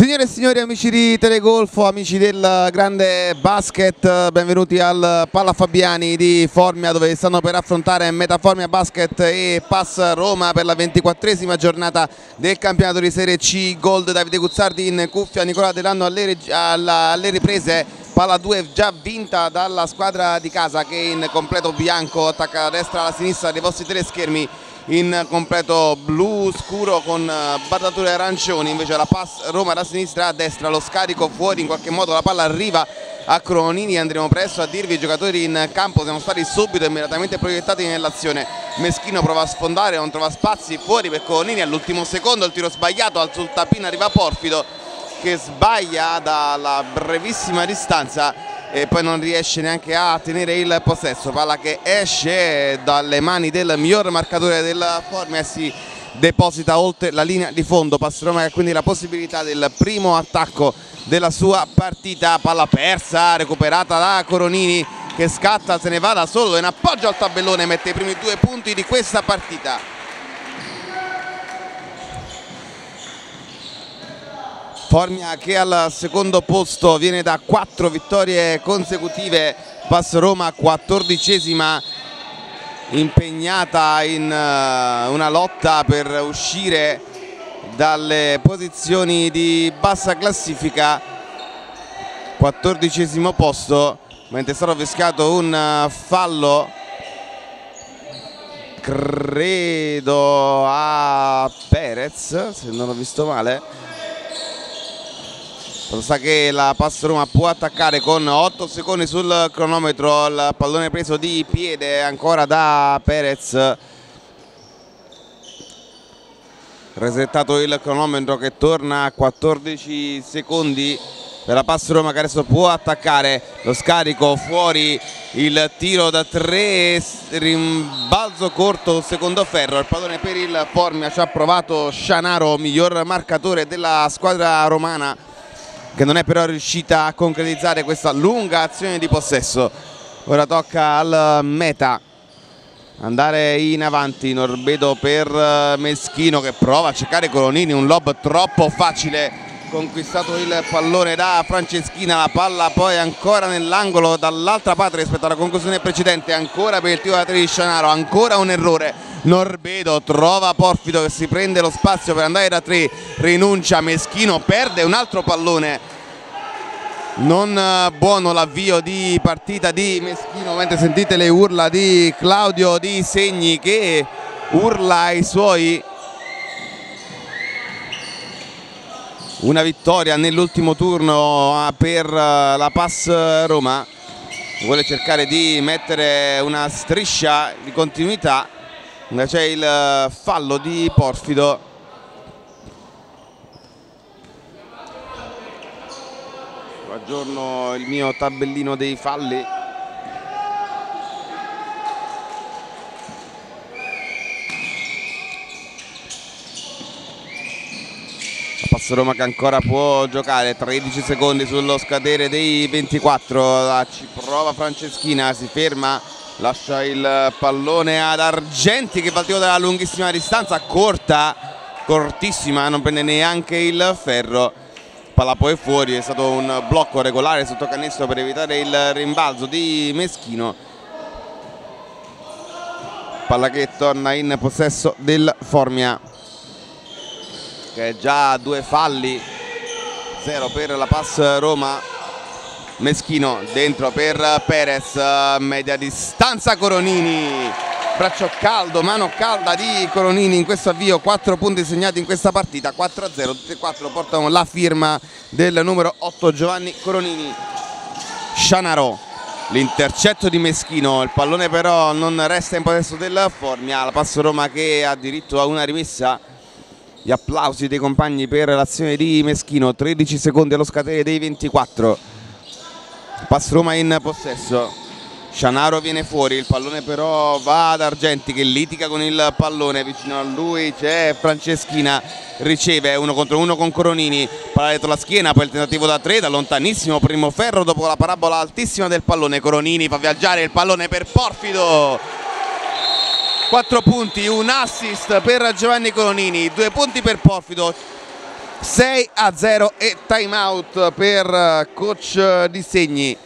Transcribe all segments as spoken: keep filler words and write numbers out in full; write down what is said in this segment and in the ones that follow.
Signore e signori, amici di Telegolfo, amici del grande basket, benvenuti al Palla Fabiani di Formia, dove stanno per affrontare Metaformia Basket e Pass Roma per la ventiquattresima giornata del campionato di Serie C Gold. Davide Guzzardi in cuffia, Nicola Delano alle, alle riprese. Palla due già vinta dalla squadra di casa, che in completo bianco attacca da destra alla sinistra dei vostri teleschermi in completo blu scuro con bardature arancioni. Invece la Pass Roma da sinistra a destra, lo scarico fuori, in qualche modo la palla arriva a Cronini. Andremo presto a dirvi: i giocatori in campo siamo stati subito immediatamente proiettati nell'azione. Meschino prova a sfondare, non trova spazi, fuori per Cronini all'ultimo secondo, il tiro sbagliato, sul tappino arriva Porfido che sbaglia dalla brevissima distanza e poi non riesce neanche a tenere il possesso. Palla che esce dalle mani del miglior marcatore del Formia e si deposita oltre la linea di fondo. Pass Roma che ha quindi la possibilità del primo attacco della sua partita. Palla persa, recuperata da Coronini che scatta, se ne va da solo in appoggio al tabellone, mette i primi due punti di questa partita. Formia che al secondo posto viene da quattro vittorie consecutive. Pass Roma quattordicesima, impegnata in una lotta per uscire dalle posizioni di bassa classifica. Quattordicesimo posto, mentre è stato fischiato un fallo, credo a Perez, se non ho visto male. Sa che la Pass Roma può attaccare con otto secondi sul cronometro. Il pallone preso di piede ancora da Perez. Resettato il cronometro che torna a quattordici secondi per la Pass Roma, che adesso può attaccare. Lo scarico fuori, il tiro da tre, rimbalzo corto, secondo ferro. Il pallone per il Formia, ci ha provato Scianaro, miglior marcatore della squadra romana, che non è però riuscita a concretizzare questa lunga azione di possesso. Ora tocca al Meta andare in avanti. Norbedo per Meschino che prova a cercare Colonini, un lob troppo facile, conquistato il pallone da Franceschina. La palla poi ancora nell'angolo dall'altra parte rispetto alla conclusione precedente, ancora per il tiro da tre di Scianaro, ancora un errore. Norbedo trova Porfido che si prende lo spazio per andare da tre, rinuncia. Meschino perde un altro pallone, non buono l'avvio di partita di Meschino, mentre sentite le urla di Claudio Di Segni che urla ai suoi. Una vittoria nell'ultimo turno per la Pass Roma, vuole cercare di mettere una striscia di continuità. C'è il fallo di Porfido. Aggiorno il mio tabellino dei falli. La Pass Roma che ancora può giocare, tredici secondi sullo scadere dei ventiquattro. La ci prova Franceschina, si ferma, lascia il pallone ad Argenti che fa il tiro dalla lunghissima distanza, corta, cortissima, non prende neanche il ferro. Palla poi fuori, è stato un blocco regolare sotto canestro per evitare il rimbalzo di Meschino. Palla che torna in possesso del Formia, che è già a due falli, zero per la Pass Roma. Meschino dentro per Perez, media distanza Coronini, braccio caldo, mano calda di Coronini in questo avvio. Quattro punti segnati in questa partita, quattro a zero, tutti e quattro portano la firma del numero otto Giovanni Coronini. Scianaro, l'intercetto di Meschino, il pallone però non resta in possesso del Formia. La Pass Roma che ha diritto a una rimessa. Gli applausi dei compagni per l'azione di Meschino. Tredici secondi allo scadere dei ventiquattro. Pass Roma in possesso. Scianaro viene fuori, il pallone però va ad Argenti che litiga con il pallone. Vicino a lui c'è Franceschina, riceve uno contro uno con Coronini, palla dietro la schiena, poi il tentativo da tre da lontanissimo, primo ferro dopo la parabola altissima del pallone. Coronini fa viaggiare il pallone per Porfido, quattro punti, un assist per Giovanni Coronini, due punti per Porfido. sei a zero e time out per coach Di Segni.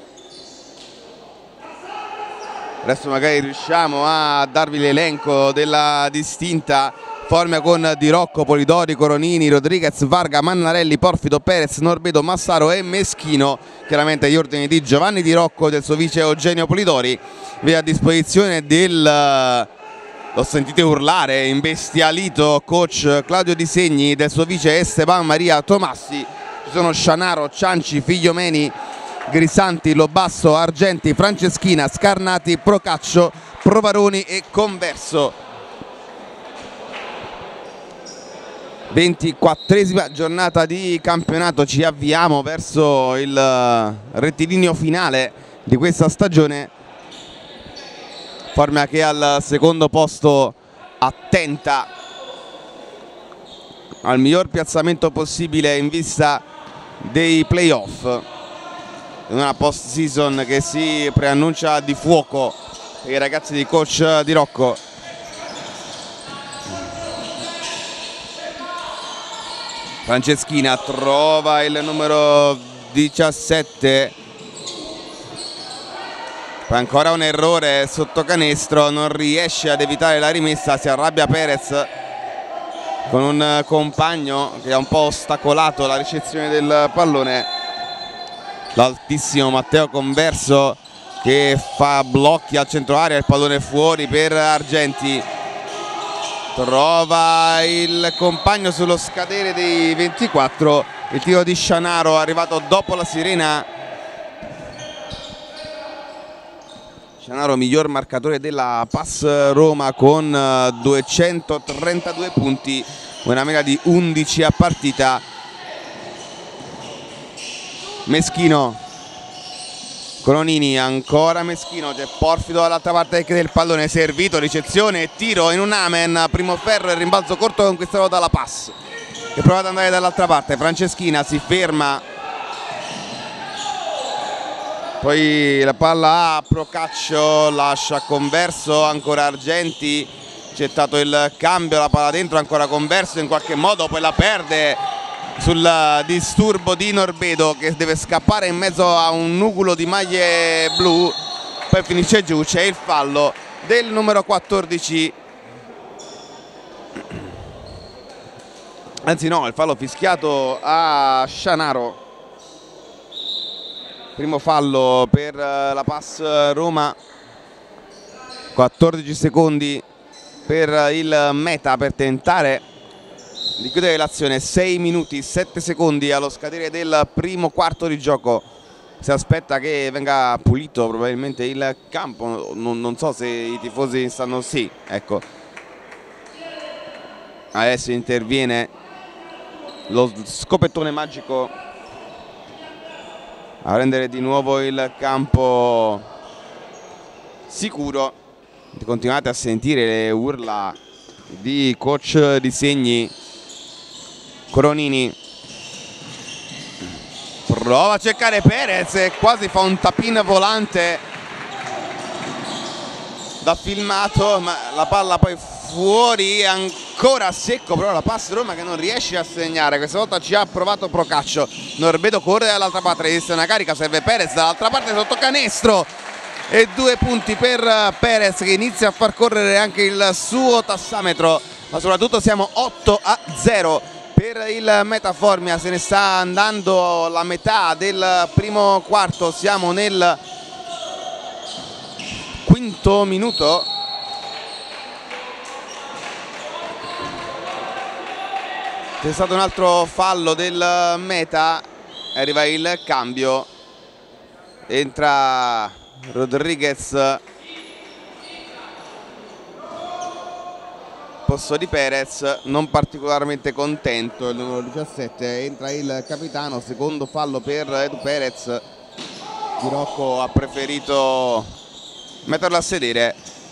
Adesso magari riusciamo a darvi l'elenco della distinta forma con Di Rocco, Polidori, Coronini, Rodriguez, Varga, Mannarelli, Porfido, Perez, Norbedo, Massaro e Meschino. Chiaramente gli ordini di Giovanni Di Rocco e del suo vice Eugenio Polidori. Vi è a disposizione del, lo sentite urlare, imbestialito coach Claudio Di Segni, del suo vice Esteban Maria Tomassi. Ci sono Scianaro, Cianci, Figliomeni, Grisanti, Lobasso, Argenti, Franceschina, Scarnati, Procaccio, Provaroni e Converso. ventiquattresima giornata di campionato, ci avviamo verso il rettilineo finale di questa stagione. Formia che al secondo posto attenta al miglior piazzamento possibile in vista dei playoff, in una post season che si preannuncia di fuoco per i ragazzi di coach Di Rocco. Franceschina trova il numero diciassette, poi ancora un errore sotto canestro, non riesce ad evitare la rimessa, si arrabbia Perez con un compagno che ha un po' ostacolato la ricezione del pallone. L'altissimo Matteo Converso che fa blocchi al centro area, il pallone fuori per Argenti. Trova il compagno sullo scadere dei ventiquattro, il tiro di Scianaro arrivato dopo la sirena. Scianaro miglior marcatore della Pass Roma con duecentotrentadue punti, una media di undici a partita. Meschino, Coronini, ancora Meschino, c'è Porfido dall'altra parte del pallone, servito, ricezione, tiro in un amen, primo ferro e rimbalzo corto conquistato dalla Pass che prova ad andare dall'altra parte. Franceschina si ferma, poi la palla a Procaccio, lascia Converso, ancora Argenti, c'è stato il cambio, la palla dentro, ancora Converso in qualche modo, poi la perde sul disturbo di Norbedo che deve scappare in mezzo a un nucleo di maglie blu, poi finisce giù. C'è il fallo del numero quattordici, anzi no, il fallo fischiato a Scianaro. Primo fallo per la Pass Roma, quattordici secondi per il meta per tentare di chiudere l'azione, sei minuti sette secondi allo scadere del primo quarto di gioco. Si aspetta che venga pulito probabilmente il campo, non, non so se i tifosi stanno, sì, ecco, adesso interviene lo scopettone magico a rendere di nuovo il campo sicuro. Continuate a sentire le urla di coach Di Segni. Coronini prova a cercare Perez e quasi fa un tapin volante da filmato, ma la palla poi fuori, ancora secco però la Pass Roma che non riesce a segnare. Questa volta ci ha provato Procaccio, Norbedo corre dall'altra parte, resiste una carica, serve Perez dall'altra parte sotto canestro e due punti per Perez che inizia a far correre anche il suo tassametro, ma soprattutto siamo otto a zero per il Metaformia. Se ne sta andando la metà del primo quarto, siamo nel quinto minuto. C'è stato un altro fallo del Meta, arriva il cambio, entra Rodriguez posto di Perez, non particolarmente contento il numero diciassette, entra il capitano, secondo fallo per Edu Perez. Di Rocco ha preferito metterlo a sedere.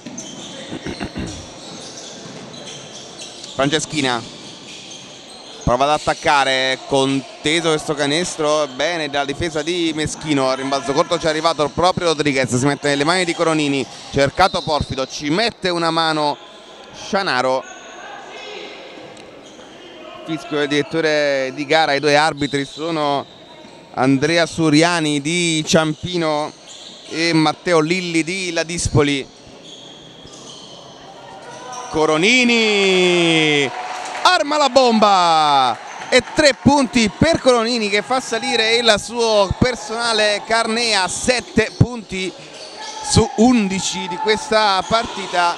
Franceschina prova ad attaccare, conteso questo canestro, bene dalla difesa di Meschino, al rimbalzo corto ci è arrivato proprio Rodriguez, si mette nelle mani di Coronini, cercato Porfido, ci mette una mano Scianaro. fischio del direttore di gara. I due arbitri sono Andrea Suriani di Ciampino e Matteo Lilli di Ladispoli. Coronini arma la bomba e tre punti per Coronini, che fa salire il suo personale carnet a sette punti su undici di questa partita.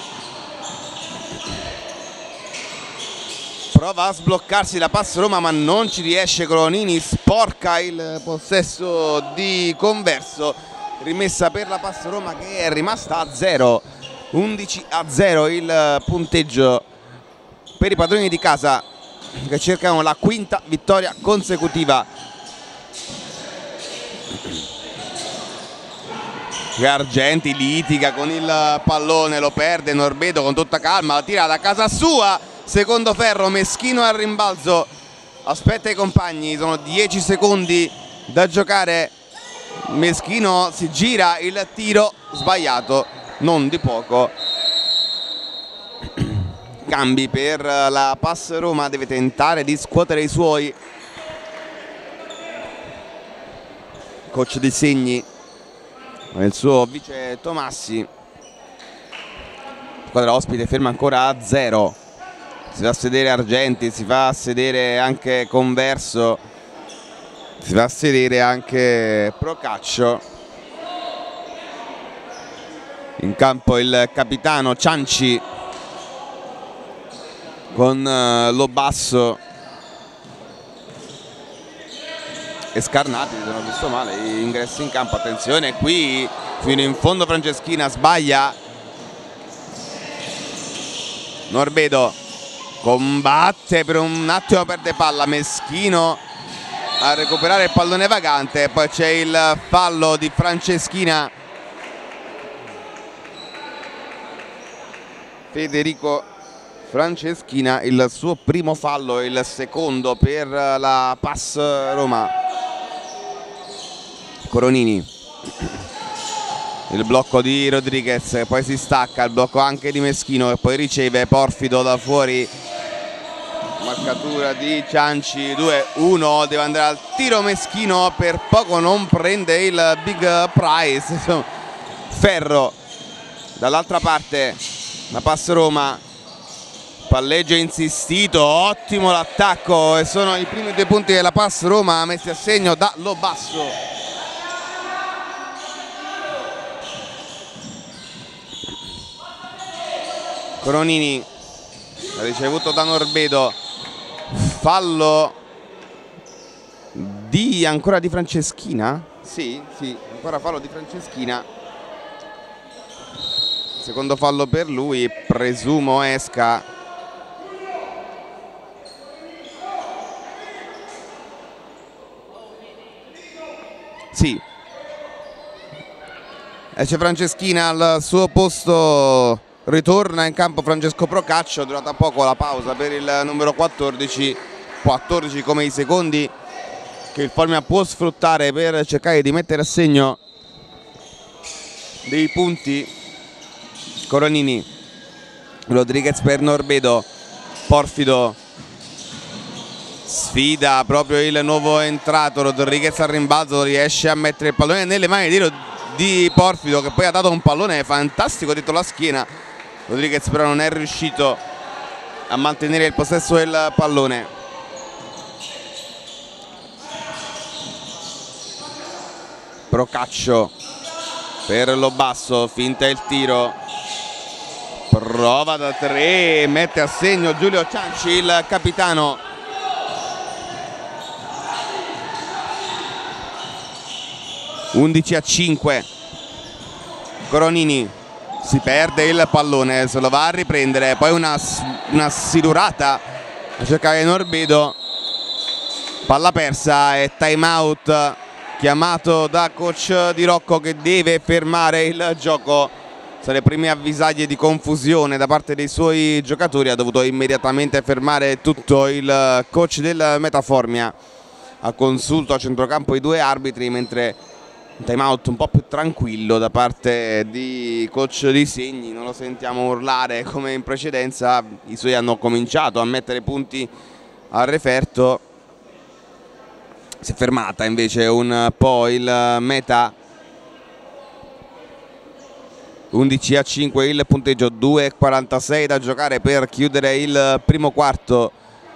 Prova a sbloccarsi la Pass Roma ma non ci riesce. Coronini sporca il possesso di Converso, rimessa per la Pass Roma che è rimasta a zero. undici a zero il punteggio per i padroni di casa, che cercano la quinta vittoria consecutiva. Argenti litiga con il pallone, lo perde Norbedo con tutta calma, la tira da casa sua, secondo ferro, Meschino al rimbalzo, aspetta i compagni, sono dieci secondi da giocare. Meschino si gira, il tiro sbagliato, non di poco. Cambi per la Pass Roma, deve tentare di scuotere i suoi. Coach Di Segni con il suo vice Tomassi. Squadra ospite ferma ancora a zero. Si fa sedere Argenti, si fa sedere anche Converso, si fa sedere anche Procaccio. In campo il capitano Cianci con uh, Lobasso e Scarnati. Si sono visto male gli ingressi in campo. Attenzione qui fino in fondo, Franceschina sbaglia. Norbedo combatte per un attimo, perde palla. Meschino a recuperare il pallone vagante, poi c'è il fallo di Franceschina. Federico Franceschina, il suo primo fallo, il secondo per la Pass Roma. Coronini, il blocco di Rodriguez, poi si stacca, il blocco anche di Meschino e poi riceve Porfido da fuori. Marcatura di Cianci, due uno, deve andare al tiro Meschino, per poco non prende il big prize. Ferro dall'altra parte, la Pass Roma, palleggio insistito, ottimo l'attacco e sono i primi due punti della Pass Roma messi a segno da Lobasso. Coronini ha ricevuto da Norbedo, fallo di ancora di Franceschina? Sì, sì, ancora fallo di Franceschina. Secondo fallo per lui, presumo esca. Sì, esce Franceschina, al suo posto ritorna in campo Francesco Procaccio. Durata poco la pausa per il numero quattordici, quattordici come i secondi che il Formia può sfruttare per cercare di mettere a segno dei punti. Coronini, Rodriguez per Norbedo, Porfido sfida proprio il nuovo entrato, Rodriguez al rimbalzo, riesce a mettere il pallone nelle mani di, di Porfido, che poi ha dato un pallone fantastico dietro la schiena. Rodriguez però non è riuscito a mantenere il possesso del pallone. Procaccio per Lobasso, finta il tiro, prova da tre, mette a segno Giulio Cianci, il capitano. undici a cinque. Coronini si perde il pallone, se lo va a riprendere, poi una, una sidurata a cercare Norbedo, palla persa e time out chiamato da coach Di Rocco, che deve fermare il gioco. Sono le prime avvisaglie di confusione da parte dei suoi giocatori, ha dovuto immediatamente fermare tutto il coach del Metaformia. Ha consulto a centrocampo i due arbitri, mentre un time out un po' più tranquillo da parte di coach Di Segni. Non lo sentiamo urlare come in precedenza, i suoi hanno cominciato a mettere punti al referto. Si è fermata invece un po' il Meta. undici a cinque il punteggio, due e quarantasei da giocare per chiudere il primo quarto.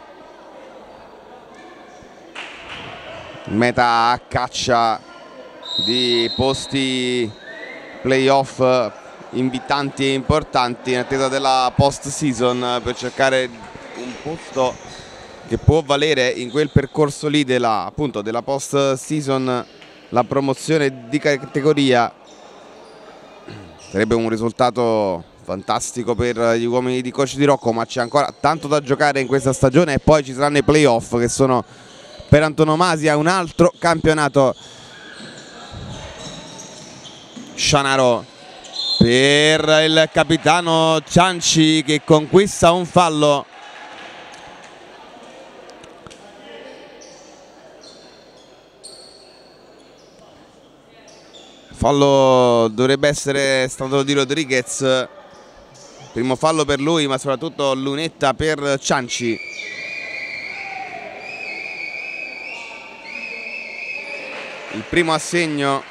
Meta a caccia di posti playoff invitanti e importanti in attesa della post season, per cercare un posto che può valere in quel percorso lì della, appunto, della post season, la promozione di categoria. Sarebbe un risultato fantastico per gli uomini di coach Di Rocco, ma c'è ancora tanto da giocare in questa stagione e poi ci saranno i playoff, che sono per antonomasia un altro campionato. Scianaro per il capitano Cianci, che conquista un fallo. Fallo dovrebbe essere stato di Rodriguez, primo fallo per lui, ma soprattutto lunetta per Cianci. Il primo assegno.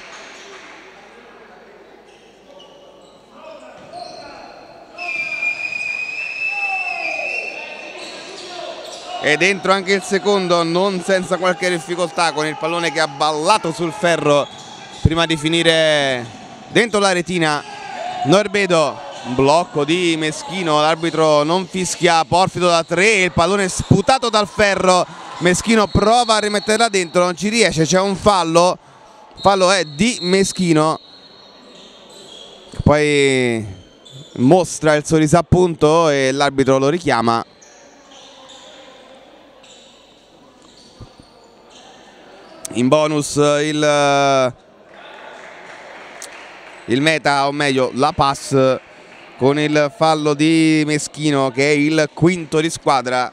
E dentro anche il secondo, non senza qualche difficoltà, con il pallone che ha ballato sul ferro prima di finire dentro la retina. Norbedo, blocco di Meschino, l'arbitro non fischia. Porfido da tre, il pallone sputato dal ferro. Meschino prova a rimetterla dentro, non ci riesce, c'è un fallo. Fallo è di Meschino, poi mostra il suo disappunto e l'arbitro lo richiama. In bonus il il Meta, o meglio la pass, con il fallo di Meschino, che è il quinto di squadra.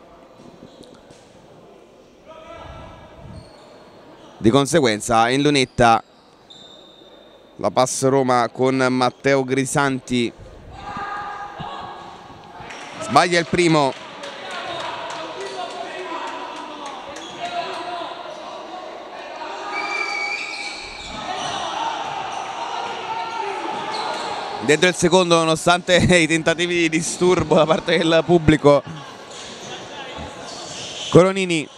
Di conseguenza in lunetta la pass Roma con Matteo Grisanti. Sbaglia il primo. Dentro il secondo, nonostante i tentativi di disturbo da parte del pubblico. Coronini.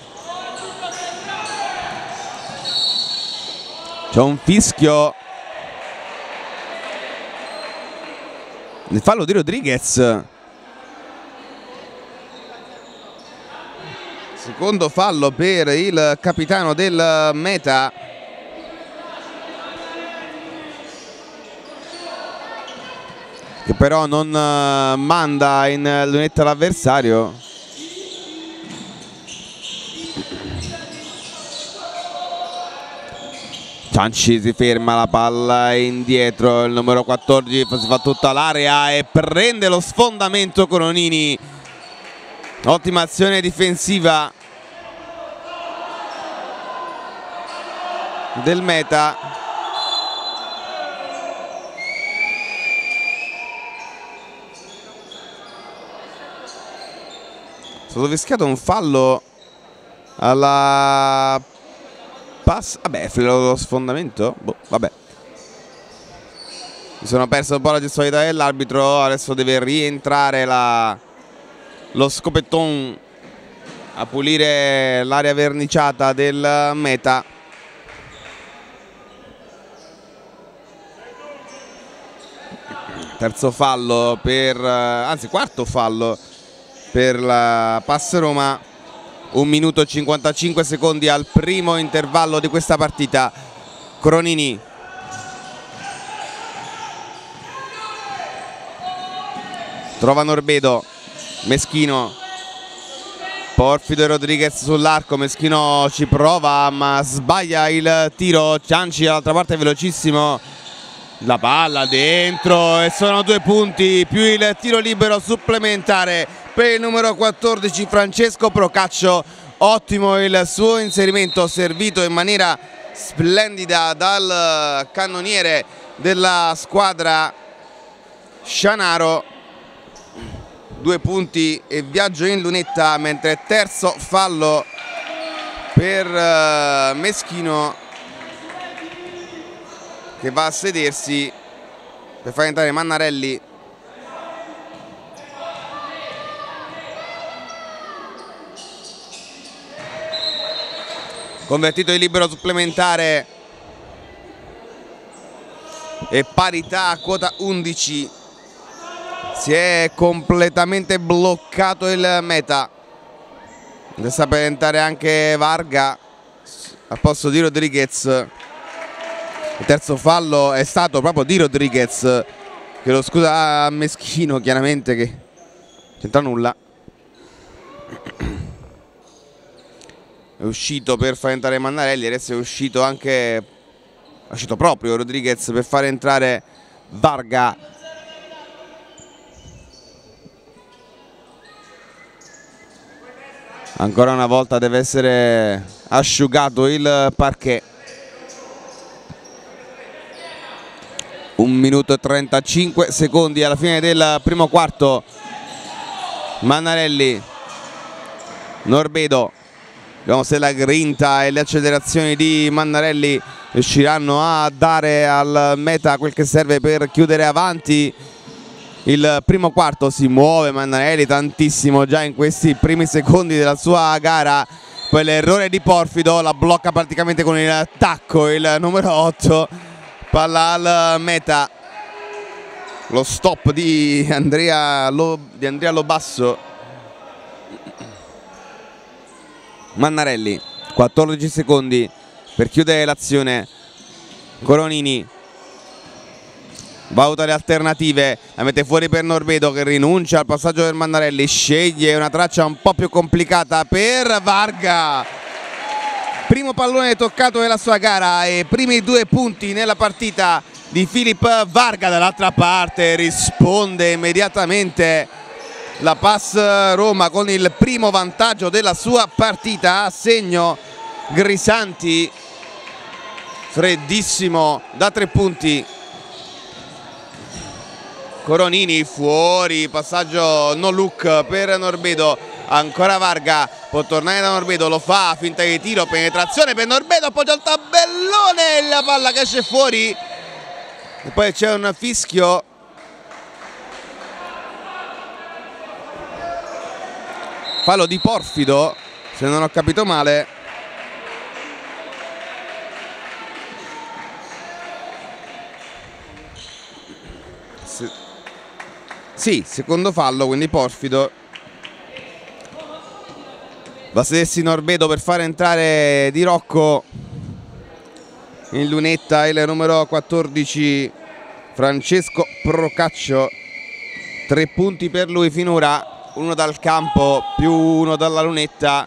C'è un fischio. Il fallo di Rodriguez. Secondo fallo per il capitano del Meta. Che però non manda in lunetta l'avversario. Cianci si ferma, la palla indietro, il numero quattordici si fa tutta l'area e prende lo sfondamento Coronini. Ottima azione difensiva del Meta. È stato fischiato un fallo alla pass. Vabbè, lo sfondamento? Boh, vabbè. Mi sono perso un po' la gestualità dell'arbitro. Adesso deve rientrare la... lo scopetton a pulire l'area verniciata del Meta. Terzo fallo per... anzi quarto fallo per la pass Roma. Un minuto e cinquantacinque secondi al primo intervallo di questa partita. Coronini. Trova Norbedo. Meschino. Porfido e Rodriguez sull'arco. Meschino ci prova ma sbaglia il tiro. Cianci dall'altra parte è velocissimo. La palla dentro e sono due punti più il tiro libero supplementare per il numero quattordici Francesco Procaccio. Ottimo il suo inserimento, servito in maniera splendida dal cannoniere della squadra Scianaro. due punti e viaggio in lunetta, mentre terzo fallo per uh, Meschino, che va a sedersi per far entrare Mannarelli. Convertito il libero supplementare e parità a quota undici. Si è completamente bloccato il meta. Sta per entrare anche Varga al posto di Rodriguez. Il terzo fallo è stato proprio di Rodriguez, che lo scusa a Meschino, chiaramente, che c'entra nulla. È uscito per far entrare Mannarelli, adesso è uscito anche, è uscito proprio Rodriguez per far entrare Varga. Ancora una volta deve essere asciugato il parquet. Un minuto e trentacinque secondi alla fine del primo quarto. Mannarelli, Norbedo, vediamo se la grinta e le accelerazioni di Mannarelli riusciranno a dare al meta quel che serve per chiudere avanti il primo quarto. Si muove Mannarelli tantissimo già in questi primi secondi della sua gara. Poi l'errore di Porfido, la blocca praticamente con il tacco il numero otto. Palla al meta, lo stop di Andrea, Lo, di Andrea Lobasso. Mannarelli, quattordici secondi per chiudere l'azione. Coronini valuta le alternative, la mette fuori per Norbedo, che rinuncia al passaggio per Mannarelli, sceglie una traccia un po' più complicata per Varga. Primo pallone toccato della sua gara e primi due punti nella partita di Filip Varga. Dall'altra parte risponde immediatamente la Pass Roma con il primo vantaggio della sua partita. A segno Grisanti, freddissimo da tre punti. Coronini fuori, passaggio no look per Norbedo. Ancora Varga, può tornare da Norbedo, lo fa, finta di tiro, penetrazione per Norbedo, appoggia il tabellone, la palla che esce fuori e poi c'è un fischio. Fallo di Porfido, se non ho capito male. Se... Sì, secondo fallo, quindi Porfido. Va a sedersi Norbedo per fare entrare Di Rocco in lunetta il numero quattordici Francesco Procaccio. Tre punti per lui finora, uno dal campo più uno dalla lunetta.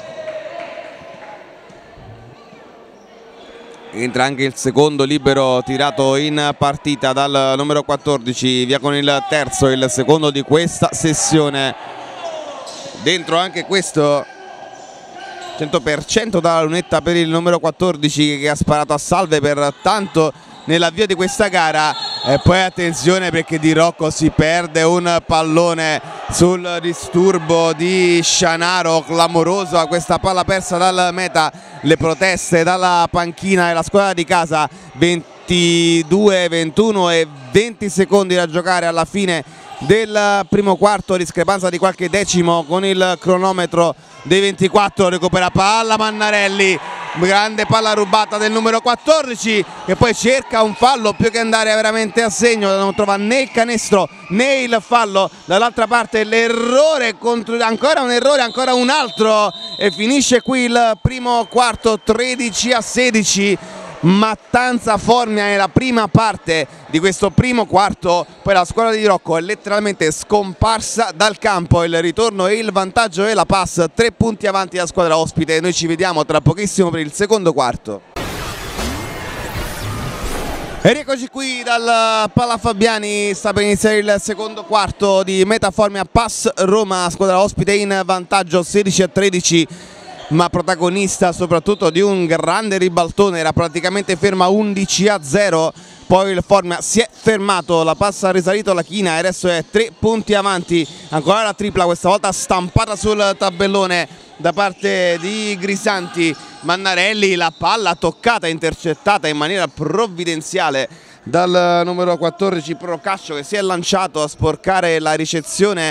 Entra anche il secondo libero tirato in partita dal numero quattordici, via con il terzo, il secondo di questa sessione. Dentro anche questo cento per cento dalla lunetta per il numero quattordici, che ha sparato a salve per tanto nell'avvio di questa gara. E poi attenzione, perché Di Rocco si perde un pallone sul disturbo di Scianaro, clamoroso a questa palla persa dal meta. Le proteste dalla panchina della squadra di casa. Ventidue, ventuno e venti secondi da giocare alla fine del primo quarto, discrepanza di qualche decimo con il cronometro dei ventiquattro. Recupera palla Mannarelli, grande palla rubata del numero quattordici, che poi cerca un fallo più che andare veramente a segno, non trova né il canestro né il fallo. Dall'altra parte l'errore, ancora un errore, ancora un altro, e finisce qui il primo quarto tredici a sedici. Mattanza Formia nella prima parte di questo primo quarto. Poi la squadra di Di Rocco è letteralmente scomparsa dal campo. Il ritorno e il vantaggio e la Pass, tre punti avanti la squadra ospite. Noi ci vediamo tra pochissimo per il secondo quarto. E rieccoci qui dal Pala Fabiani, sta per iniziare il secondo quarto di Metaformia Pass Roma, squadra ospite in vantaggio sedici a tredici, ma protagonista soprattutto di un grande ribaltone. Era praticamente ferma undici a zero poi il Formia si è fermato, la passa ha risalito la china e adesso è tre punti avanti. Ancora la tripla, questa volta stampata sul tabellone da parte di Grisanti. Mannarelli, la palla toccata, intercettata in maniera provvidenziale dal numero quattordici Procaccio, che si è lanciato a sporcare la ricezione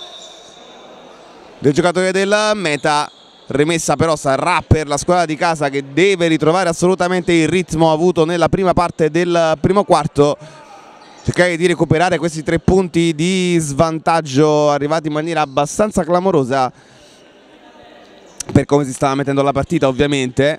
del giocatore del Meta. Rimessa però sarà per la squadra di casa, che deve ritrovare assolutamente il ritmo avuto nella prima parte del primo quarto, cercare di recuperare questi tre punti di svantaggio arrivati in maniera abbastanza clamorosa per come si stava mettendo la partita, ovviamente,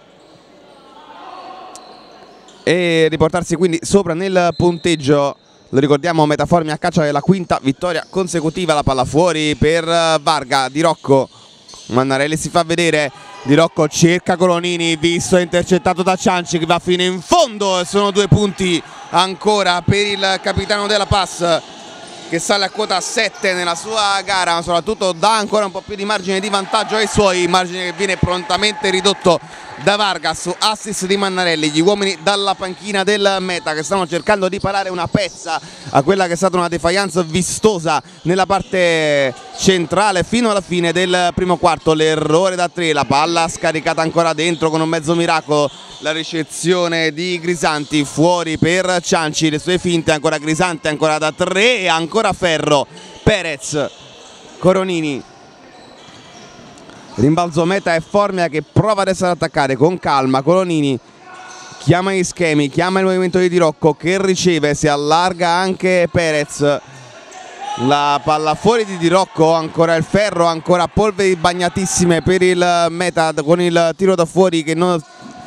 e riportarsi quindi sopra nel punteggio. Lo ricordiamo, Metaformia a caccia della quinta vittoria consecutiva. La palla fuori per Varga, Di Rocco, Mannarelli si fa vedere, Di Rocco cerca Colonini, visto e intercettato da Cianci, che va fino in fondo. Sono due punti ancora per il capitano della P A S, che sale a quota sette nella sua gara, ma soprattutto dà ancora un po' più di margine di vantaggio ai suoi, margine che viene prontamente ridotto da Varga su assist di Mannarelli. Gli uomini dalla panchina del Meta, che stanno cercando di parare una pezza a quella che è stata una defiance vistosa nella parte centrale fino alla fine del primo quarto. L'errore da tre, la palla scaricata ancora dentro con un mezzo miracolo, la ricezione di Grisanti fuori per Cianci, le sue finte, ancora Grisanti, ancora da tre e ancora Ferro, Perez, Coronini. Rimbalzo Meta e Formia che prova adesso ad attaccare con calma. Colonini chiama gli schemi, chiama il movimento di Di Rocco, che riceve, si allarga anche Perez. La palla fuori di Di Rocco, ancora il Ferro, ancora polveri bagnatissime per il Meta con il tiro da fuori, che non...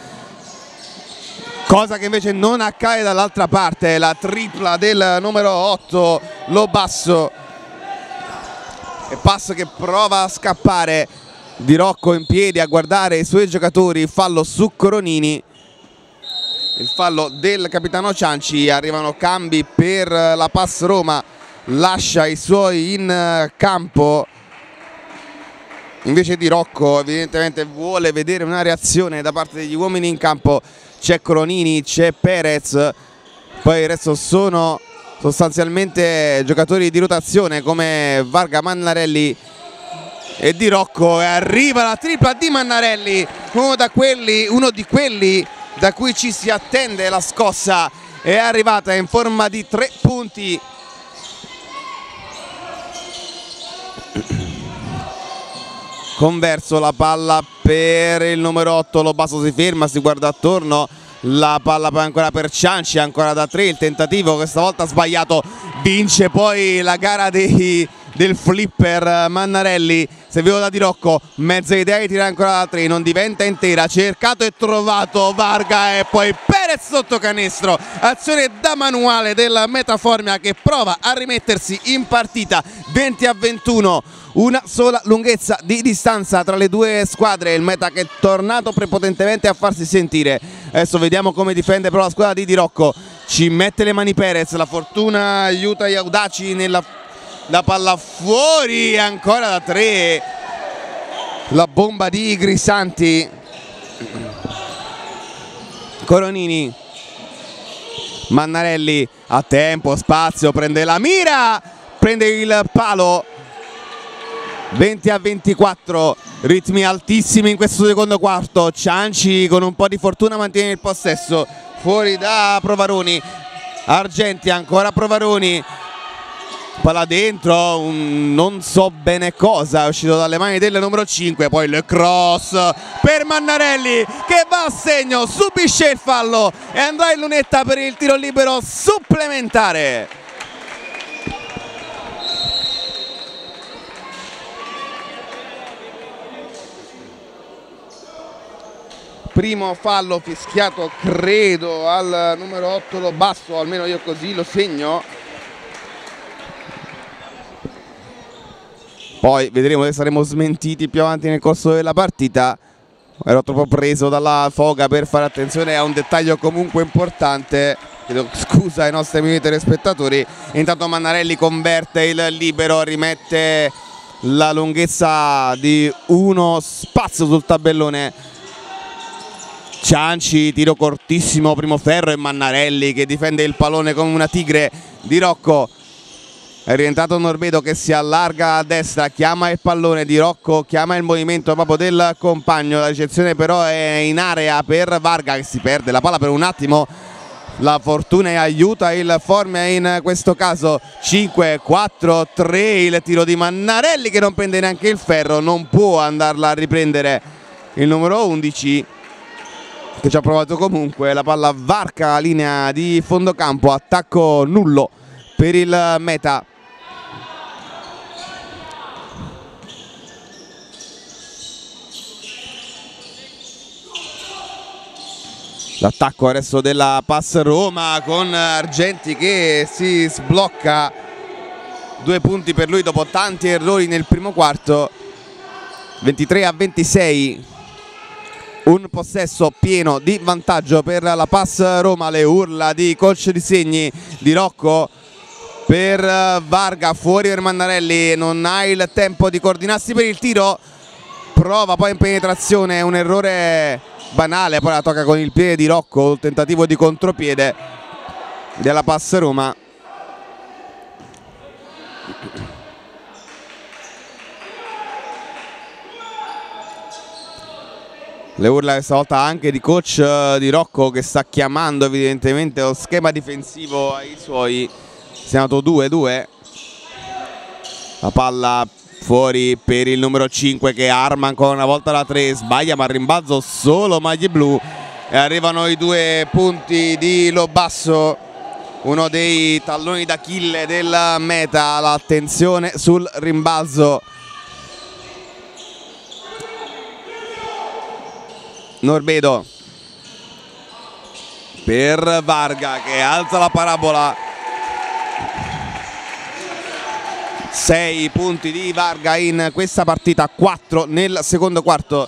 cosa che invece non accade dall'altra parte. La tripla del numero otto, Lobasso, e passo che prova a scappare. Di Rocco in piedi a guardare i suoi giocatori, fallo su Coronini, il fallo del capitano Cianci. Arrivano cambi per la P A S Roma, lascia i suoi in campo, invece Di Rocco evidentemente vuole vedere una reazione da parte degli uomini in campo. C'è Coronini, c'è Perez, poi il resto sono sostanzialmente giocatori di rotazione come Varga, Mannarelli e Di Rocco, e arriva la tripla di Mannarelli, uno, da quelli, uno di quelli da cui ci si attende la scossa. È arrivata in forma di tre punti. Converso, la palla per il numero otto, Lobasso si ferma, si guarda attorno, la palla poi ancora per Cianci, ancora da tre, il tentativo questa volta sbagliato, vince poi la gara dei, del flipper Mannarelli, servito da Di Rocco, mezza idea di tirare ancora da tre, non diventa intera, cercato e trovato Varga e poi Perez sotto canestro. Azione da manuale del Metaformia che prova a rimettersi in partita. Venti a ventuno, una sola lunghezza di distanza tra le due squadre. Il Meta che è tornato prepotentemente a farsi sentire. Adesso vediamo come difende però la squadra di Di Rocco, ci mette le mani Perez, la fortuna aiuta gli audaci nella... La palla fuori, ancora da tre, la bomba di Grisanti. Coronini, Mannarelli a tempo, spazio, prende la mira, prende il palo. Venti a ventiquattro, ritmi altissimi in questo secondo quarto. Cianci con un po' di fortuna mantiene il possesso, fuori da Provaroni. Argenti, ancora Provaroni, palla dentro, un non so bene cosa è uscito dalle mani del numero cinque, poi il cross per Mannarelli che va a segno, subisce il fallo e andrà in lunetta per il tiro libero supplementare. Primo fallo fischiato credo al numero otto Lobasso, almeno io così lo segno. Poi vedremo se saremo smentiti più avanti nel corso della partita. Ero troppo preso dalla foga per fare attenzione a un dettaglio comunque importante. Chiedo scusa ai nostri amici telespettatori. Intanto Mannarelli converte il libero, rimette la lunghezza di uno spazio sul tabellone Cianci, tiro cortissimo, primo ferro, e Mannarelli che difende il pallone come una tigre. Di Rocco, è rientrato Norbedo che si allarga a destra, chiama il pallone. Di Rocco chiama il movimento proprio del compagno, la ricezione però è in area per Varga che si perde la palla per un attimo. La fortuna aiuta il Formia in questo caso. Cinque, quattro, tre, il tiro di Mannarelli che non prende neanche il ferro, non può andarla a riprendere il numero undici che ci ha provato comunque. La palla varca la linea di fondo campo, attacco nullo per il Meta. L'attacco adesso della Pass Roma con Argenti che si sblocca. Due punti per lui dopo tanti errori nel primo quarto. ventitré a ventisei. Un possesso pieno di vantaggio per la Pass Roma. Le urla di coach Di Segni. Di Rocco per Varga, fuori per Mannarelli, non ha il tempo di coordinarsi per il tiro. Prova poi in penetrazione, un errore banale, poi la tocca con il piede Di Rocco, il tentativo di contropiede della Pass Roma. Le urla questa volta anche di coach Di Rocco che sta chiamando evidentemente lo schema difensivo ai suoi. Segnato due due. La palla fuori per il numero cinque che arma ancora una volta la tre, sbaglia ma al rimbalzo solo maglie blu e arrivano i due punti di Lobasso, uno dei talloni d'Achille del Meta. L'attenzione sul rimbalzo. Norbedo per Varga che alza la parabola. sei punti di Varga in questa partita, quattro nel secondo quarto.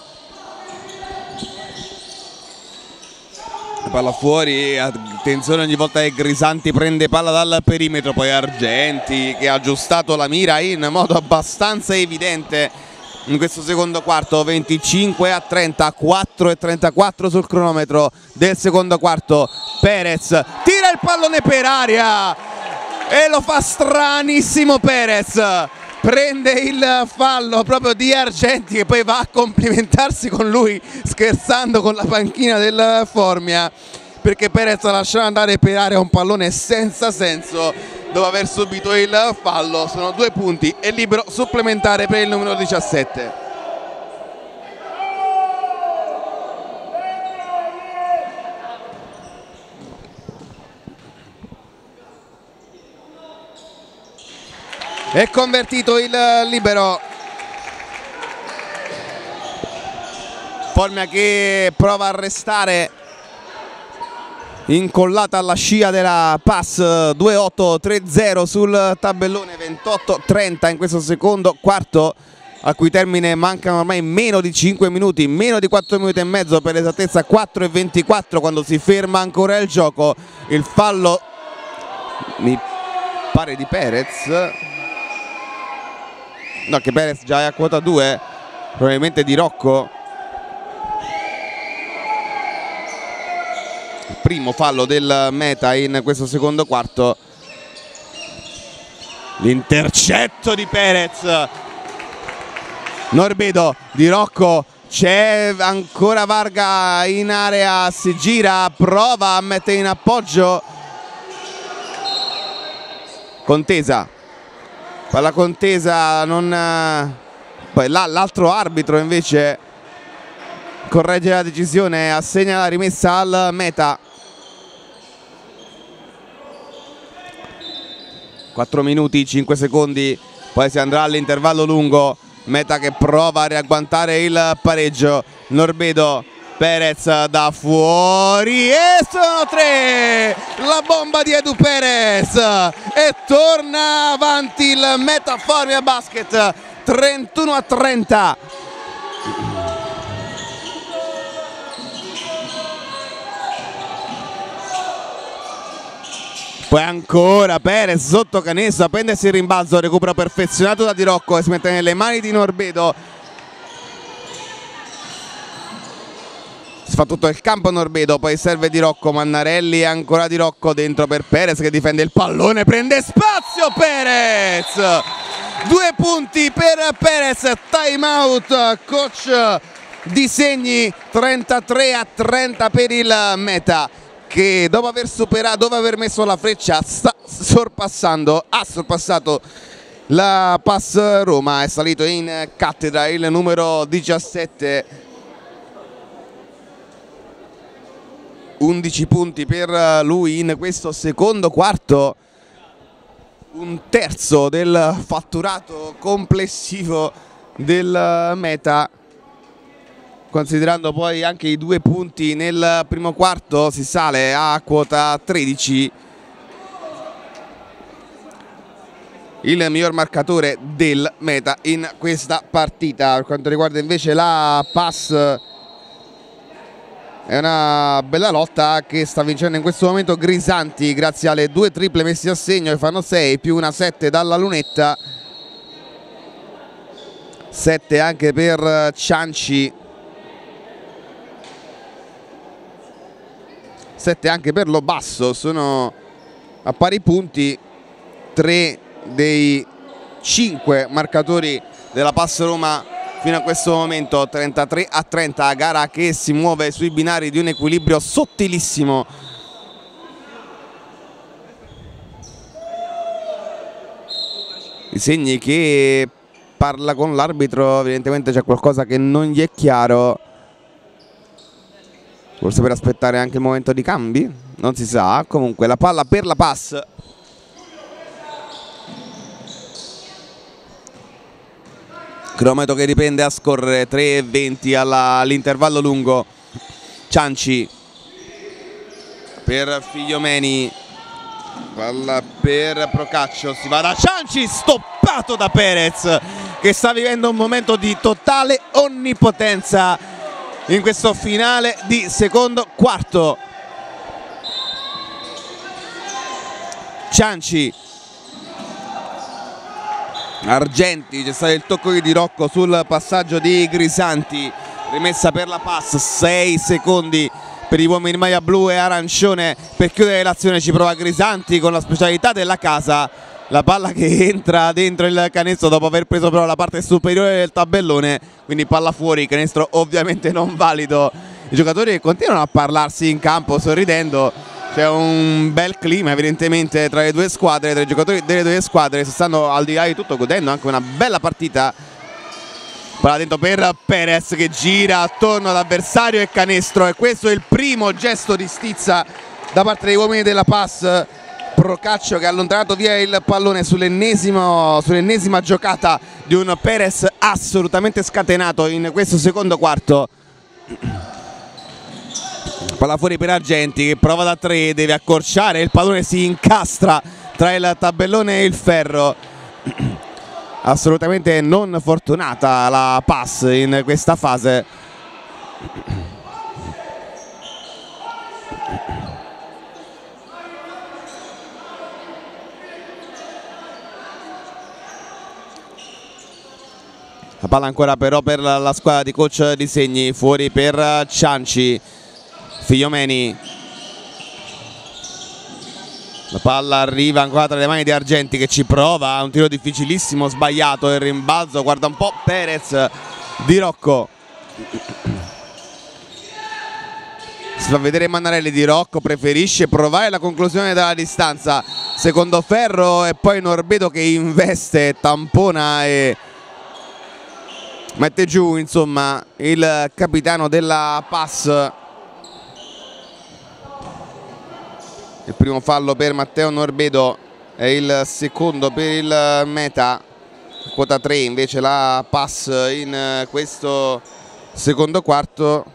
Palla fuori, attenzione ogni volta che Grisanti prende palla dal perimetro, poi Argenti che ha aggiustato la mira in modo abbastanza evidente in questo secondo quarto. Venticinque a trenta, quattro e trentaquattro sul cronometro del secondo quarto. Perez tira il pallone per aria e lo fa stranissimo. Perez prende il fallo proprio di Argenti che poi va a complimentarsi con lui scherzando con la panchina del Formia, perché Perez lasciava andare per area un pallone senza senso dopo aver subito il fallo. Sono due punti e libero supplementare per il numero diciassette. È convertito il libero. Formia che prova a restare incollata alla scia della Pass. Due otto tre zero sul tabellone, ventotto trenta in questo secondo quarto, a cui termine mancano ormai meno di cinque minuti, meno di quattro minuti e mezzo, per l'esattezza quattro e ventiquattro quando si ferma ancora il gioco. Il fallo mi pare di Perez. No, che Perez già è a quota due, probabilmente Di Rocco. Il primo fallo del Meta in questo secondo quarto. L'intercetto di Perez. Norbedo, Di Rocco, c'è ancora Varga in area, si gira, prova a mettere in appoggio. Contesa. Palla contesa, non... Poi là l'altro arbitro invece corregge la decisione, assegna la rimessa al Meta. quattro minuti, cinque secondi, poi si andrà all'intervallo lungo. Meta che prova a riagguantare il pareggio. Norbedo, Perez da fuori e sono tre, la bomba di Edu Perez e torna avanti il Meta Formia Basket, trentuno a trenta. Poi ancora Perez sotto canestro a prendersi il rimbalzo, recupero perfezionato da Di Rocco e si mette nelle mani di Norbedo. si fa tutto il campo Norbedo, poi serve Di Rocco, Mannarelli, ancora Di Rocco dentro per Perez che difende il pallone, prende spazio Perez, due punti per Perez, time out coach Di Segni, trentatré a trenta per il Meta che dopo aver superato, dopo aver messo la freccia sta sorpassando, ha sorpassato la Pass Roma, è salito in cattedra il numero diciassette, undici punti per lui in questo secondo quarto, un terzo del fatturato complessivo del Meta, considerando poi anche i due punti nel primo quarto si sale a quota tredici. Il miglior marcatore del Meta in questa partita. Per quanto riguarda invece la Pass, è una bella lotta che sta vincendo in questo momento Grisanti grazie alle due triple messe a segno che fanno sei più una sette dalla lunetta, sette anche per Cianci, sette anche per Lobasso, sono a pari punti tre dei cinque marcatori della Pass Roma fino a questo momento. Trentatré a trenta, gara che si muove sui binari di un equilibrio sottilissimo. I segni che parla con l'arbitro, evidentemente c'è qualcosa che non gli è chiaro, forse per aspettare anche il momento di cambi, non si sa. Comunque la palla per la Pass. Cronometro che riprende a scorrere, tre e venti all'intervallo lungo. Cianci per Figliomeni, palla per Procaccio, si va da Cianci, stoppato da Perez che sta vivendo un momento di totale onnipotenza in questo finale di secondo quarto. Cianci, Argenti, c'è stato il tocco di Di Rocco sul passaggio di Grisanti, rimessa per la Pass, sei secondi per gli uomini in maglia blu e arancione per chiudere l'azione. Ci prova Grisanti con la specialità della casa, la palla che entra dentro il canestro dopo aver preso però la parte superiore del tabellone, quindi palla fuori, canestro ovviamente non valido. I giocatori continuano a parlarsi in campo sorridendo, c'è un bel clima evidentemente tra le due squadre, tra i giocatori delle due squadre, si stanno al di là di tutto godendo anche una bella partita. Palla dentro per Perez che gira attorno all'avversario e canestro, e questo è il primo gesto di stizza da parte degli uomini della Pass. Procaccio che ha allontanato via il pallone sull'ennesima sull giocata di un Perez assolutamente scatenato in questo secondo quarto. Palla fuori per Argenti che prova da tre, deve accorciare, il pallone si incastra tra il tabellone e il ferro. Assolutamente non fortunata la Pass in questa fase. La palla ancora però per la squadra di coach Di Segni, fuori per Cianci. Figliomeni, la palla arriva ancora tra le mani di Argenti che ci prova, un tiro difficilissimo, sbagliato, il rimbalzo, guarda un po' Perez. Di Rocco, si fa vedere Mannarelli. Di Rocco preferisce provare la conclusione dalla distanza, secondo ferro, e poi Norbedo che investe, tampona e mette giù insomma il capitano della Pass. Il primo fallo per Matteo Norbedo, è il secondo per il Meta, quota tre invece la Pass in questo secondo quarto.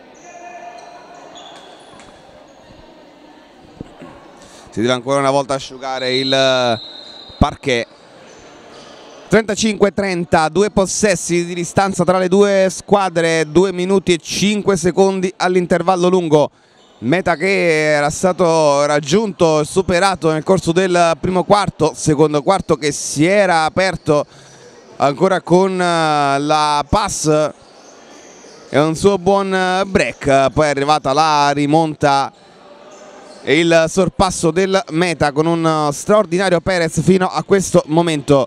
Si deve ancora una volta asciugare il parquet. trentacinque a trenta, due possessi di distanza tra le due squadre, due minuti e cinque secondi all'intervallo lungo. Meta che era stato raggiunto e superato nel corso del primo quarto, secondo quarto che si era aperto ancora con la Pass e un suo buon break, poi è arrivata la rimonta e il sorpasso del Meta con un straordinario Perez fino a questo momento.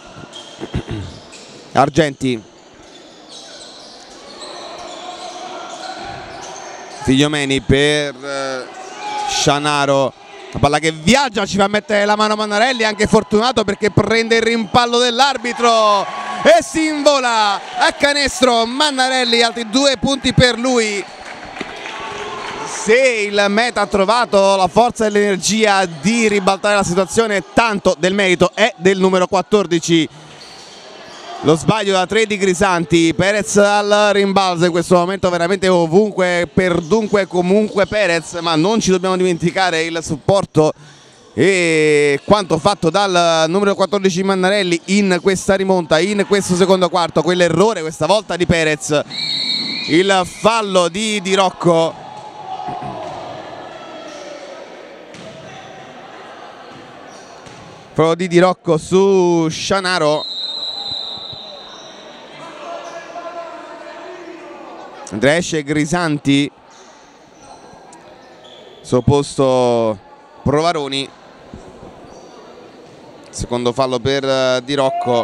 Argenti, Figliomeni per Scianaro, la palla che viaggia, ci fa mettere la mano Mannarelli, anche fortunato perché prende il rimpallo dell'arbitro e si invola a canestro Mannarelli, altri due punti per lui. Se il Meta ha trovato la forza e l'energia di ribaltare la situazione, tanto del merito è del numero quattordici. Lo sbaglio da tre di Crisanti, Perez al rimbalzo, in questo momento veramente ovunque, per dunque comunque Perez, ma non ci dobbiamo dimenticare il supporto e quanto fatto dal numero quattordici Mannarelli in questa rimonta, in questo secondo quarto. Quell'errore questa volta di Perez, il fallo di Di Rocco. Fallo di Di Rocco su Scianaro. Esce Grisanti, sopposto Provaroni, secondo fallo per Di Rocco.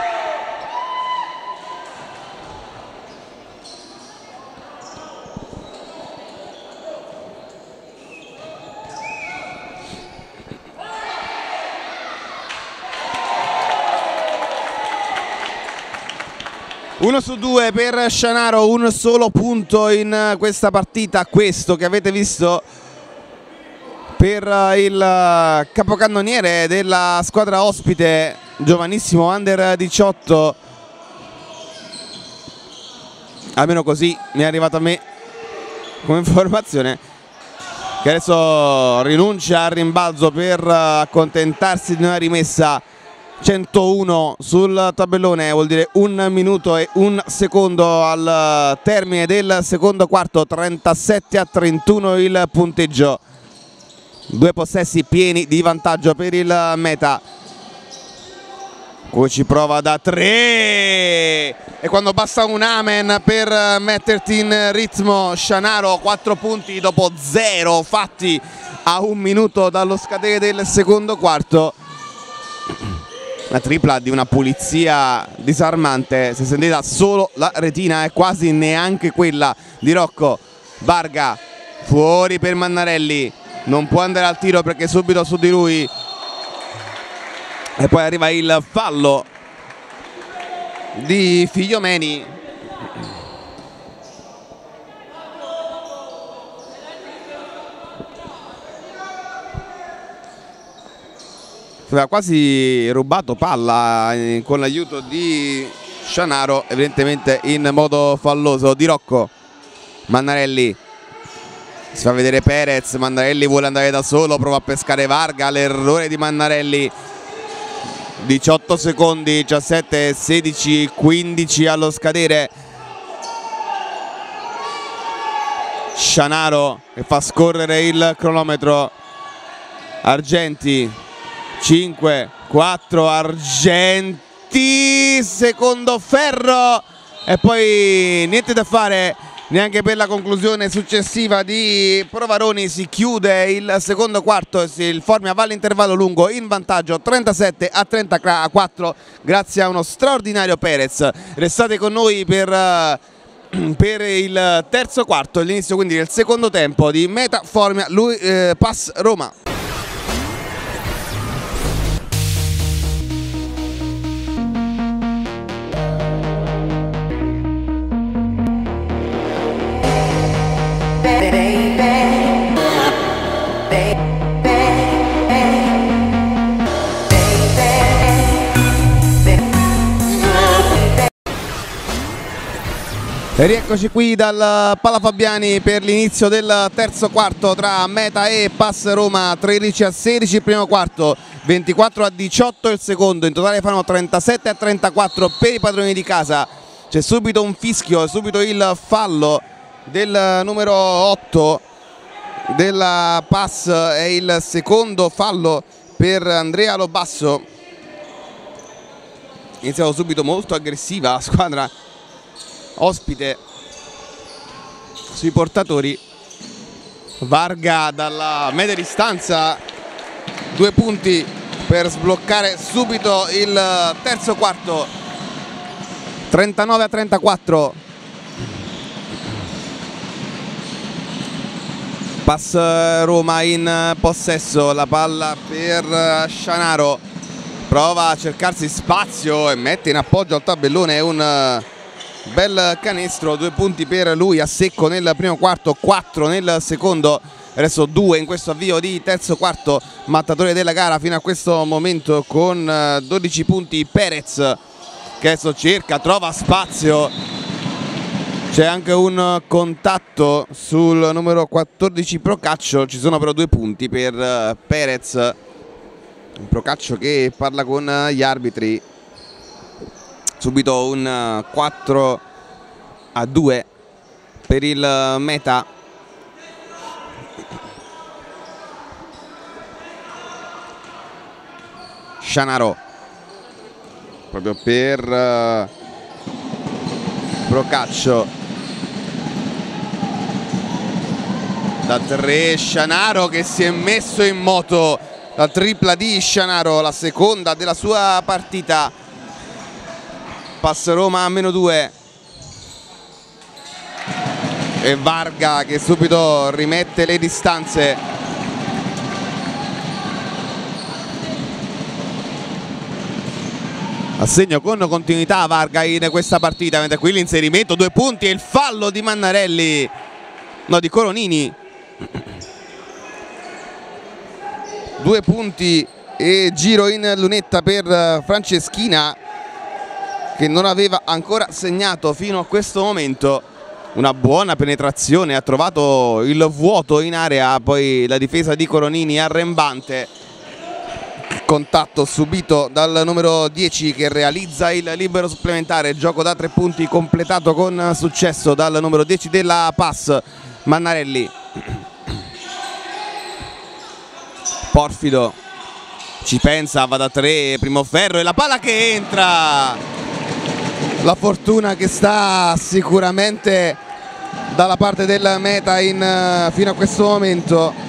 Uno su due per Scianaro, un solo punto in questa partita, questo che avete visto per il capocannoniere della squadra ospite, giovanissimo under diciotto, almeno così mi è arrivato a me come informazione, che adesso rinuncia al rimbalzo per accontentarsi di una rimessa. Centouno sul tabellone, vuol dire un minuto e un secondo al termine del secondo quarto, trentasette a trentuno il punteggio, due possessi pieni di vantaggio per il Meta. Qui ci prova da tre e quando basta un amen per metterti in ritmo Scianaro, quattro punti dopo zero fatti a un minuto dallo scadere del secondo quarto. La tripla di una pulizia disarmante, si è sentita solo la retina e quasi neanche quella di Rocco. Varga fuori per Mannarelli, non può andare al tiro perché subito su di lui, e poi arriva il fallo di Figliomeni. Aveva quasi rubato palla con l'aiuto di Scianaro, evidentemente in modo falloso. Di Rocco, Mannarelli, si fa vedere Perez, Mannarelli vuole andare da solo, prova a pescare Varga, l'errore di Mannarelli. diciotto secondi, diciassette, sedici, quindici allo scadere. Scianaro che fa scorrere il cronometro. Argenti, cinque, quattro, Argenti, secondo ferro e poi niente da fare neanche per la conclusione successiva di Provaroni. Si chiude il secondo quarto e il Formia va all'intervallo lungo in vantaggio trentasette a trentaquattro grazie a uno straordinario Perez. Restate con noi per, per il terzo quarto, l'inizio quindi del secondo tempo di Meta Formia lui, eh, Pass Roma. E rieccoci qui dal Pala Fabiani per l'inizio del terzo quarto tra Meta e Pass Roma. Tredici a sedici il primo quarto, ventiquattro a diciotto il secondo, in totale fanno trentasette a trentaquattro per i padroni di casa. C'è subito un fischio, subito il fallo del numero otto della Pass, è il secondo fallo per Andrea Lobasso. Iniziamo subito molto aggressiva la squadra ospite sui portatori. Varga dalla media distanza, due punti per sbloccare subito il terzo quarto. trentanove a trentaquattro. Pass Roma in possesso, la palla per Scianaro, prova a cercarsi spazio e mette in appoggio al tabellone un bel canestro. Due punti per lui a secco nel primo quarto, quattro nel secondo, adesso due in questo avvio di terzo quarto. Mattatore della gara fino a questo momento con dodici punti Perez, che adesso cerca, trova spazio. C'è anche un contatto sul numero quattordici Procaccio, ci sono però due punti per Perez. Procaccio che parla con gli arbitri. Subito un quattro a due per il Meta. Scianaro proprio per Procaccio, da tre Scianaro che si è messo in moto, la tripla di Scianaro, la seconda della sua partita. Pass Roma a meno due e Varga che subito rimette le distanze. Assegno con continuità Varga in questa partita, mentre qui l'inserimento, due punti e il fallo di Mannarelli, no di Coronini. Due punti e giro in lunetta per Franceschina, che non aveva ancora segnato fino a questo momento. Una buona penetrazione, ha trovato il vuoto in area, poi la difesa di Coronini arrembante. Contatto subito dal numero dieci che realizza il libero supplementare. Gioco da tre punti completato con successo dal numero dieci della Pass, Mannarelli. Porfido ci pensa, va da tre, primo ferro e la palla che entra. La fortuna che sta sicuramente dalla parte del Meta in, fino a questo momento.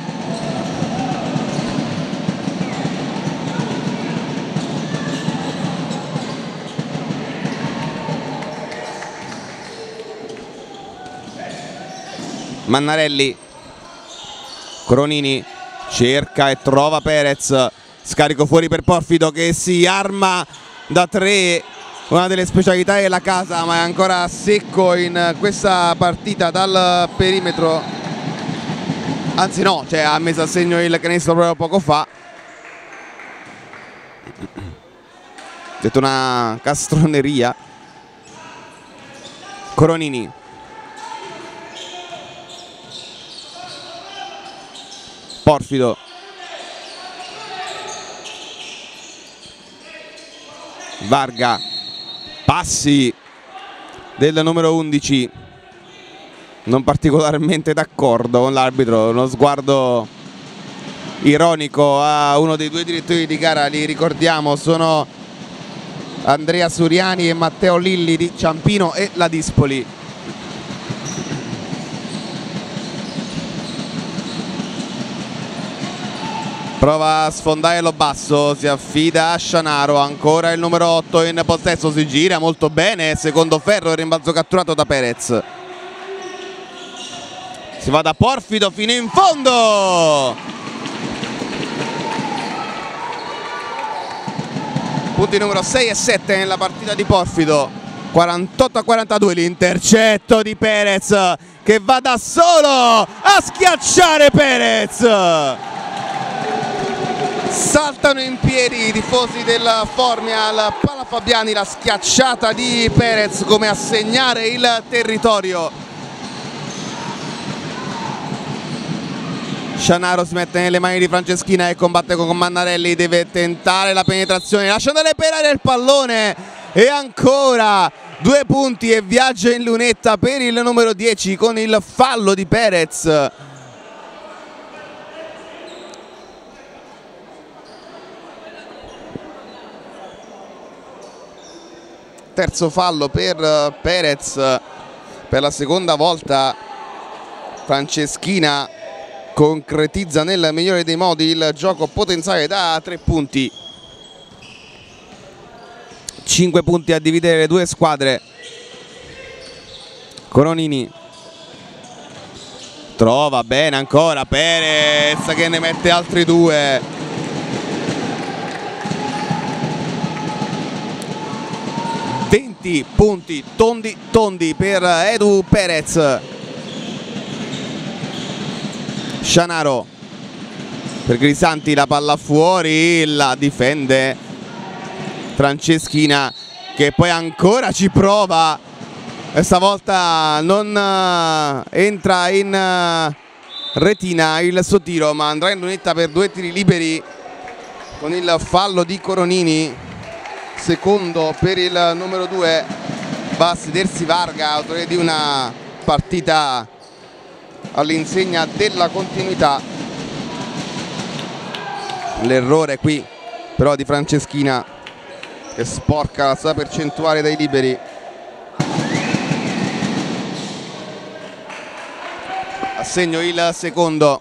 Mannarelli, Coronini cerca e trova Perez, scarico fuori per Porfido che si arma da tre, una delle specialità della casa, ma è ancora secco in questa partita dal perimetro, anzi no, cioè ha messo a segno il canestro proprio poco fa. Detto una castroneria. Coronini, Porfido, Varga, passi del numero undici, non particolarmente d'accordo con l'arbitro, uno sguardo ironico a uno dei due direttori di gara, li ricordiamo, sono Andrea Suriani e Matteo Lilli di Ciampino e Ladispoli. Prova a sfondare lo basso, si affida a Scianaro, ancora il numero otto in possesso, si gira molto bene, secondo ferro, il rimbalzo catturato da Perez. Si va da Porfido fino in fondo! Punti numero sei e sette nella partita di Porfido, quarantotto a quarantadue, l'intercetto di Perez che va da solo a schiacciare Perez! Saltano in piedi i tifosi del Formia al Pala Fabiani, la schiacciata di Perez come a segnare il territorio. Scianaro si mette nelle mani di Franceschina e combatte con Mannarelli, deve tentare la penetrazione, lascia andare per aria il pallone e ancora due punti e viaggio in lunetta per il numero dieci con il fallo di Perez. Terzo fallo per Perez per la seconda volta Franceschina concretizza nel migliore dei modi il gioco potenziale da tre punti. cinque punti a dividere le due squadre. Coronini trova bene ancora Perez che ne mette altri due. venti punti tondi tondi per Edu Perez. Scianaro per Grisanti, la palla fuori, la difende Franceschina che poi ancora ci prova. E stavolta non uh, entra in uh, retina il suo tiro, ma andrà in lunetta per due tiri liberi con il fallo di Coronini. Secondo per il numero due, va a sedersi Varga, autore di una partita all'insegna della continuità. L'errore qui però di Franceschina che sporca la sua percentuale dai liberi. Assegno il secondo,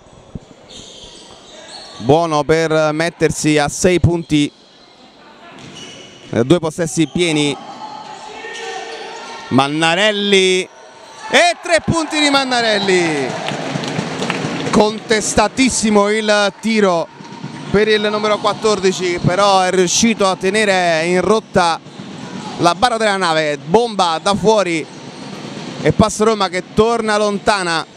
buono per mettersi a sei punti, due possessi pieni. Mannarelli e tre punti di Mannarelli. Contestatissimo il tiro per il numero quattordici, però è riuscito a tenere in rotta la barra della nave. Bomba da fuori e Pass Roma che torna lontana.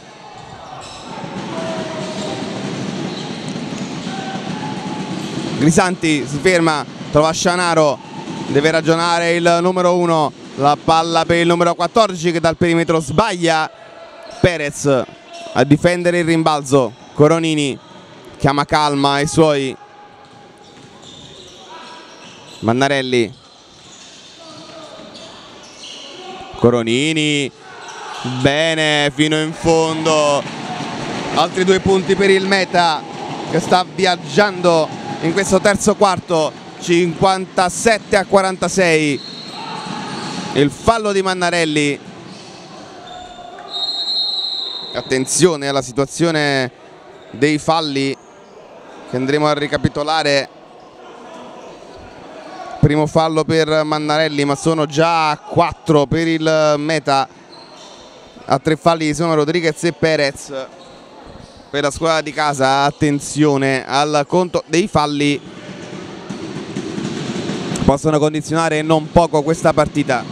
Grisanti si ferma, trova Scianaro, deve ragionare il numero uno, la palla per il numero quattordici che dal perimetro sbaglia. Perez a difendere il rimbalzo. Coronini chiama calma ai suoi. Mannarelli, Coronini, bene fino in fondo. Altri due punti per il Meta che sta viaggiando in questo terzo quarto. Cinquantasette a quarantasei. Il fallo di Mannarelli. Attenzione alla situazione dei falli che andremo a ricapitolare. Primo fallo per Mannarelli, ma sono già quattro per il Meta. A tre falli sono Rodriguez e Perez per la squadra di casa. Attenzione al conto dei falli, possono condizionare non poco questa partita.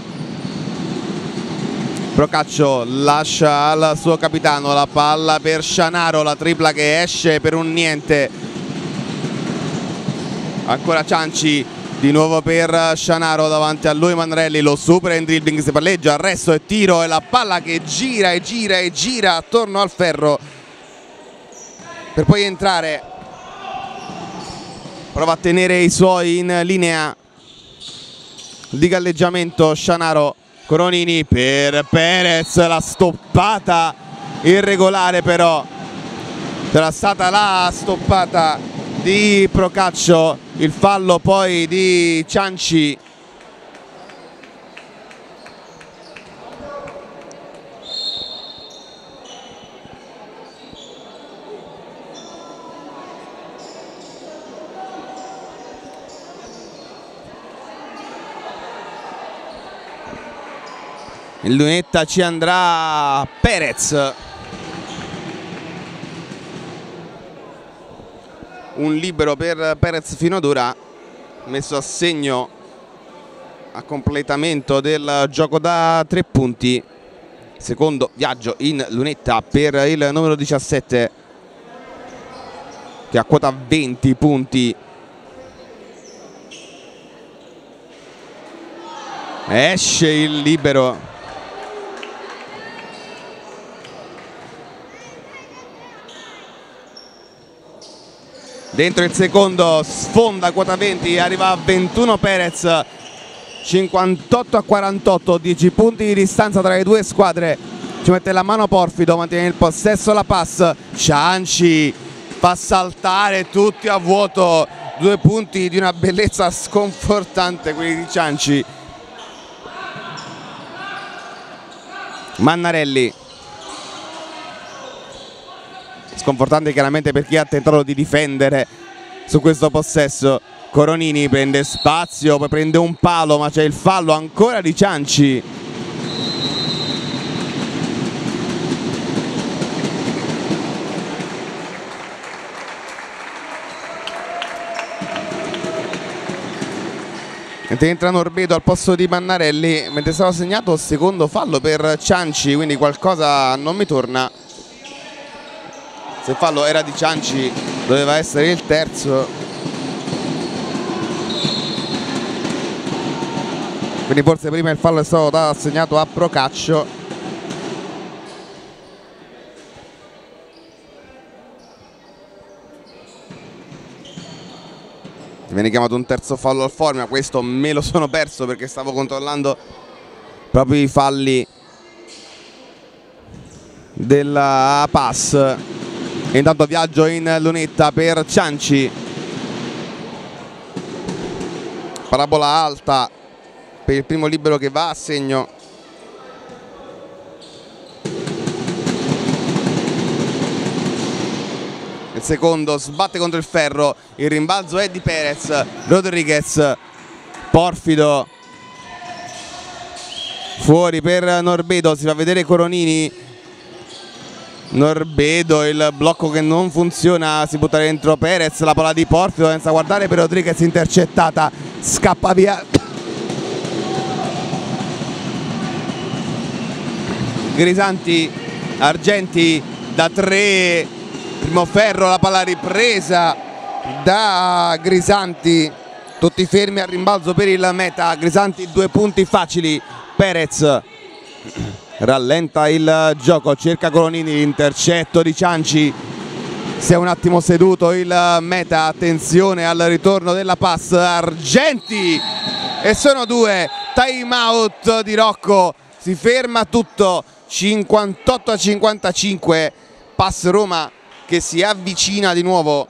Procaccio lascia al suo capitano la palla per Scianaro, la tripla che esce per un niente. Ancora Cianci, di nuovo per Scianaro, davanti a lui Mannarelli, lo supera in dribbling, si palleggia, arresto e tiro, e la palla che gira e gira e gira attorno al ferro per poi entrare. Prova a tenere i suoi in linea di galleggiamento Scianaro. Coronini per Perez, la stoppata irregolare, però c'era stata la stoppata di Procaccio, il fallo poi di Cianci. In lunetta ci andrà Perez. Un libero per Perez fino ad ora, messo a segno a completamento del gioco da tre punti. Secondo viaggio in lunetta per il numero diciassette che ha quota venti punti. Esce il libero. Dentro il secondo, sfonda quota venti, arriva a ventuno Perez. Cinquantotto a quarantotto, dieci punti di distanza tra le due squadre. Ci mette la mano Porfido, mantiene il possesso, la pass. Cianci fa saltare tutti a vuoto. Due punti di una bellezza sconfortante quelli di Cianci. Mannarelli sconfortante chiaramente per chi ha tentato di difendere su questo possesso. Coronini prende spazio, poi prende un palo, ma c'è il fallo ancora di Cianci. Mentre entra Norbedo al posto di Mannarelli, mentre stava segnato il secondo fallo per Cianci, quindi qualcosa non mi torna. Se il fallo era di Cianci doveva essere il terzo. Quindi forse prima il fallo è stato assegnato a Procaccio. Viene chiamato un terzo fallo al Formia, questo me lo sono perso perché stavo controllando proprio i falli della pass. E intanto viaggio in lunetta per Cianci. Parabola alta per il primo libero che va a segno. Il secondo sbatte contro il ferro, il rimbalzo è di Perez, Rodriguez, Porfido fuori per Norbedo, si fa vedere Coronini. Norbedo, il blocco che non funziona, si butta dentro Perez, la palla di Porfido senza guardare per Rodriguez, intercettata, scappa via Grisanti, Argenti da tre, primo ferro, la palla ripresa da Grisanti, tutti fermi al rimbalzo per il meta. Grisanti due punti facili, Perez rallenta il gioco, cerca Coronini, l'intercetto di Cianci, si è un attimo seduto il meta, attenzione al ritorno della pass, Argenti e sono due, time out di Rocco, si ferma tutto, cinquantotto a cinquantacinque, pass Roma che si avvicina di nuovo.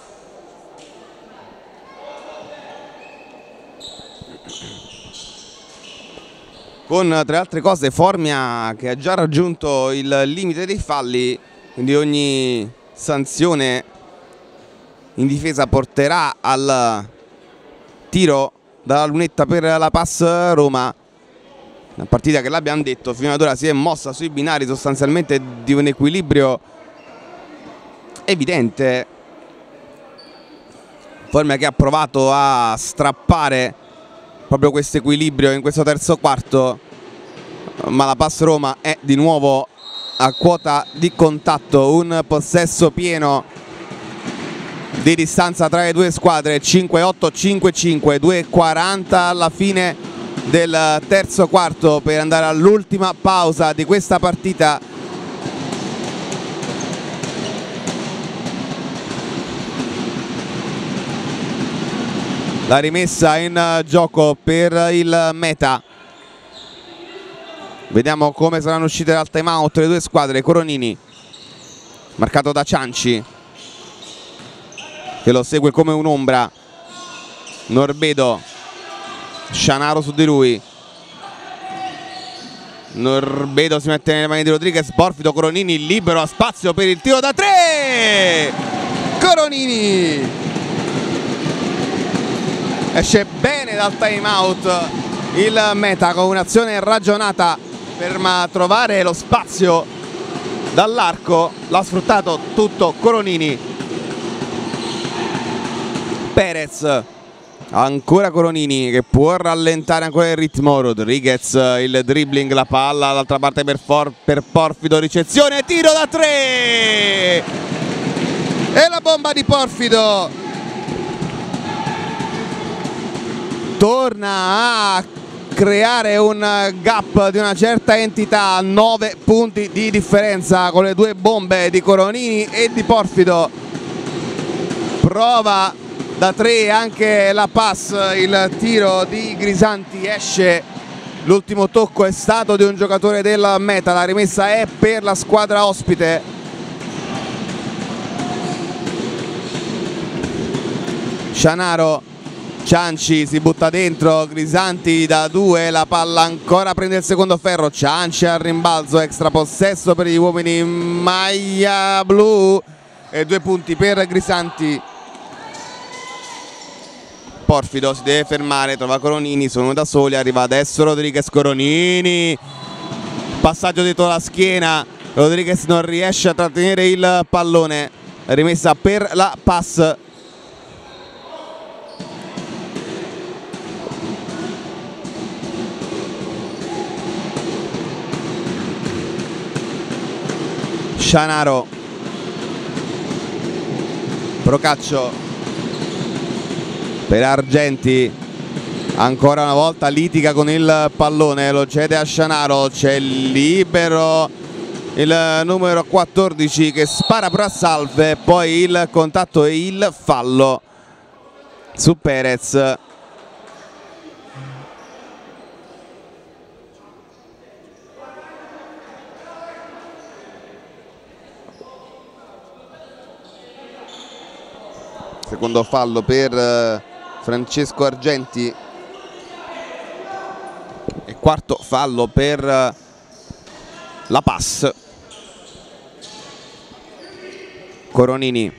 Con tra le altre cose Formia che ha già raggiunto il limite dei falli, quindi ogni sanzione in difesa porterà al tiro dalla lunetta per la pass Roma. Una partita che l'abbiamo detto fino ad ora si è mossa sui binari sostanzialmente di un equilibrio evidente. Formia che ha provato a strappare proprio questo equilibrio in questo terzo quarto, ma la pass Roma è di nuovo a quota di contatto, un possesso pieno di distanza tra le due squadre, cinque otto cinque cinque, due quaranta alla fine del terzo quarto per andare all'ultima pausa di questa partita. La rimessa in gioco per il meta. Vediamo come saranno uscite dal time out le due squadre. Coronini marcato da Cianci che lo segue come un'ombra. Norbedo, Scianaro su di lui. Norbedo si mette nelle mani di Rodriguez, Porfido, Coronini libero, a spazio per il tiro da tre. Coronini esce bene dal time out il meta con un'azione ragionata, ferma a trovare lo spazio dall'arco, l'ha sfruttato tutto Coronini. Perez, ancora Coronini che può rallentare ancora il ritmo. Rodriguez, il dribbling, la palla dall'altra parte per, For per Porfido, ricezione, tiro da tre e la bomba di Porfido torna a creare un gap di una certa entità, nove punti di differenza con le due bombe di Coronini e di Porfido. Prova da tre anche la pass, il tiro di Grisanti esce, l'ultimo tocco è stato di un giocatore del meta, la rimessa è per la squadra ospite. Scianaro, Cianci si butta dentro, Grisanti da due, la palla ancora prende il secondo ferro, Cianci al rimbalzo, extra possesso per gli uomini in maglia blu, e due punti per Grisanti. Porfido si deve fermare, trova Coronini, sono da soli, arriva adesso Rodriguez. Coronini, passaggio dietro la schiena, Rodriguez non riesce a trattenere il pallone, rimessa per la pass. Scianaro, Procaccio per Argenti, ancora una volta litiga con il pallone, lo cede a Scianaro, c'è libero il numero quattordici che spara però a salve, poi il contatto e il fallo su Perez. Secondo fallo per Francesco Argenti e quarto fallo per la pass. Coronini,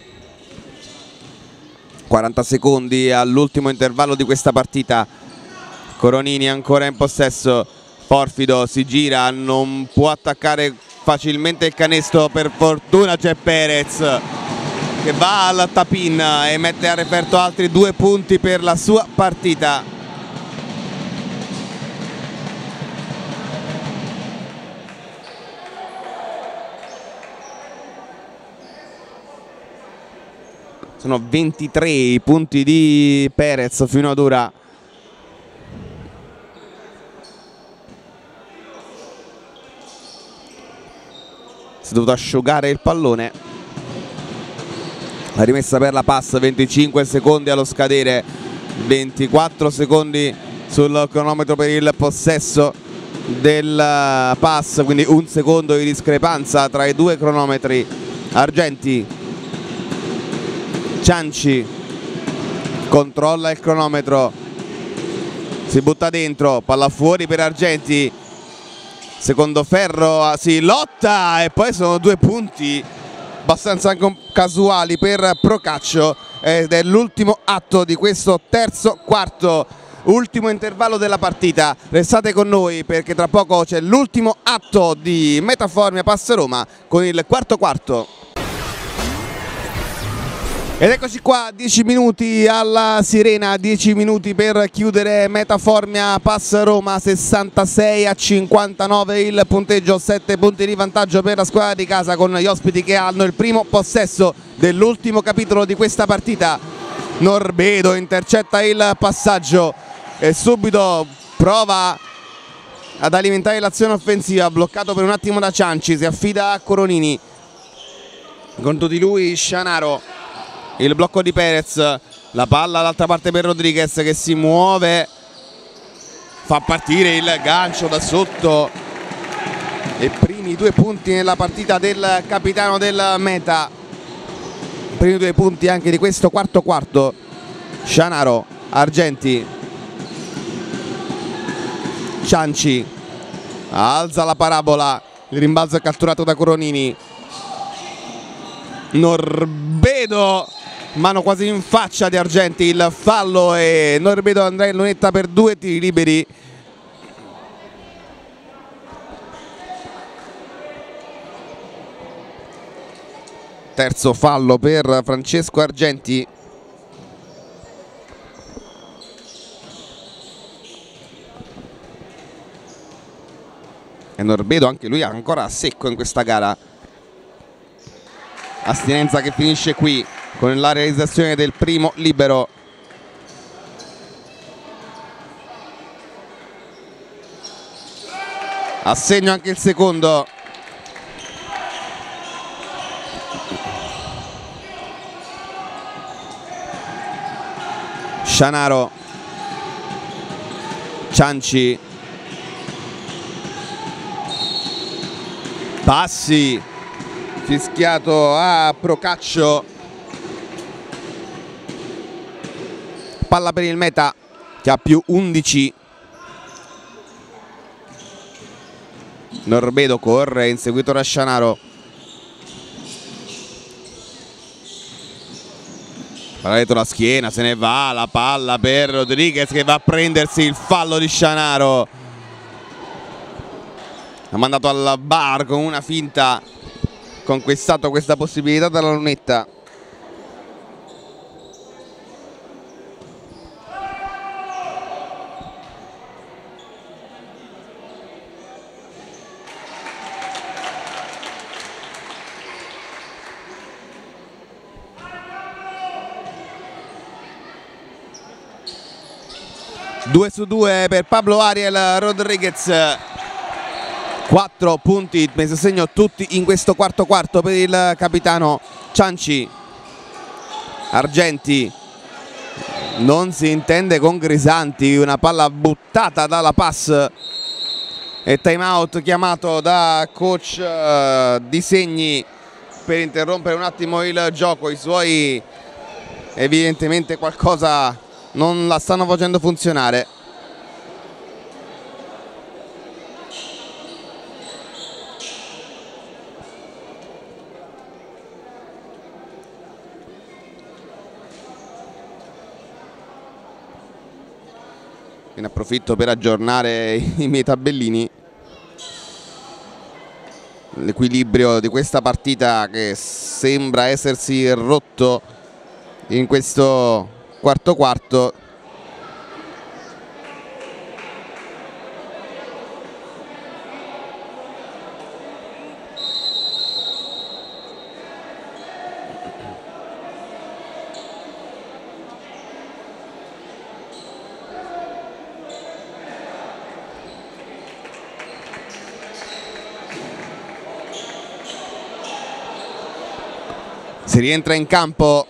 quaranta secondi all'ultimo intervallo di questa partita. Coronini ancora in possesso, Porfido si gira, non può attaccare facilmente il canestro, per fortuna c'è Perez che va al tap-in e mette a referto altri due punti per la sua partita. Sono ventitré i punti di Perez fino ad ora. Si è dovuto asciugare il pallone. La rimessa per la pass, venticinque secondi allo scadere, ventiquattro secondi sul cronometro per il possesso del pass, quindi un secondo di discrepanza tra i due cronometri. Argenti, Cianci controlla il cronometro, si butta dentro, palla fuori per Argenti, secondo ferro, si lotta e poi sono due punti abbastanza anche casuali per Procaccio ed è l'ultimo atto di questo terzo quarto, ultimo intervallo della partita. Restate con noi perché tra poco c'è l'ultimo atto di Metaformia Pass Roma con il quarto quarto. Ed eccoci qua, dieci minuti alla sirena, dieci minuti per chiudere Metaformia Pass Roma, sessantasei a cinquantanove il punteggio, sette punti di vantaggio per la squadra di casa con gli ospiti che hanno il primo possesso dell'ultimo capitolo di questa partita. Norbedo intercetta il passaggio e subito prova ad alimentare l'azione offensiva, bloccato per un attimo da Cianci, si affida a Coronini, contro di lui Scianaro. Il blocco di Perez, la palla dall'altra parte per Rodriguez che si muove, fa partire il gancio da sotto. I primi due punti nella partita del capitano del Meta, i primi due punti anche di questo quarto quarto. Scianaro, Argenti, Cianci, alza la parabola, il rimbalzo è catturato da Coronini. Norbedo, mano quasi in faccia di Argenti, il fallo e Norbedo andrà in lunetta per due tiri liberi. Terzo fallo per Francesco Argenti. E Norbedo anche lui ancora a secco in questa gara. Astinenza che finisce qui con la realizzazione del primo libero. Assegno anche il secondo. Scianaro, Cianci, passi, fischiato a Procaccio, palla per il Meta che ha più undici. Norbedo corre inseguito da Scianaro, palla dietro la schiena, se ne va la palla per Rodriguez che va a prendersi il fallo di Scianaro. Ha mandato al bar con una finta, conquistato questa possibilità dalla lunetta. due su due per Pablo Ariel Rodriguez, quattro punti messo a segno tutti in questo quarto quarto per il capitano Cianci. Argenti non si intende con Grisanti, una palla buttata dalla pass e time out chiamato da coach uh, Disegni per interrompere un attimo il gioco. I suoi evidentemente qualcosa non la stanno facendo funzionare. Ne approfitto per aggiornare i miei tabellini. L'equilibrio di questa partita che sembra essersi rotto in questo quarto quarto. Si rientra in campo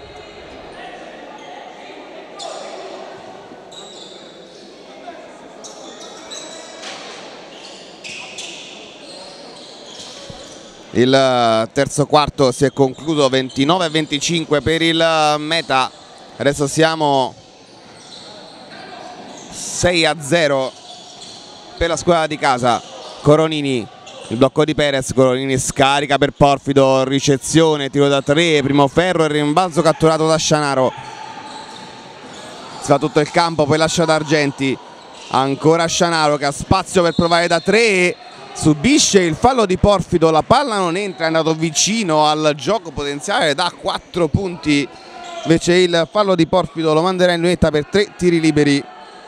il terzo quarto, si è concluso ventinove a venticinque per il Meta. Adesso siamo sei a zero per la squadra di casa. Coronini, il blocco di Perez, Coronini scarica per Porfido, ricezione, tiro da tre, primo ferro e rimbalzo catturato da Scianaro. Si fa tutto il campo, poi lascia da Argenti, ancora Scianaro che ha spazio per provare da tre, subisce il fallo di Porfido, la palla non entra, è andato vicino al gioco potenziale da quattro punti, invece il fallo di Porfido lo manderà in lunetta per tre tiri liberi.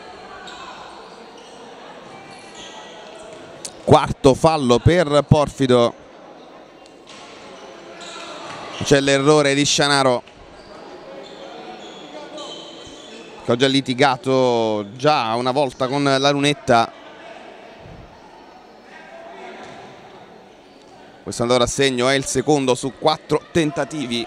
Quarto fallo per Porfido, c'è l'errore di Scianaro che ho già litigato già una volta con la lunetta. Questo andare a segno è il secondo su quattro tentativi.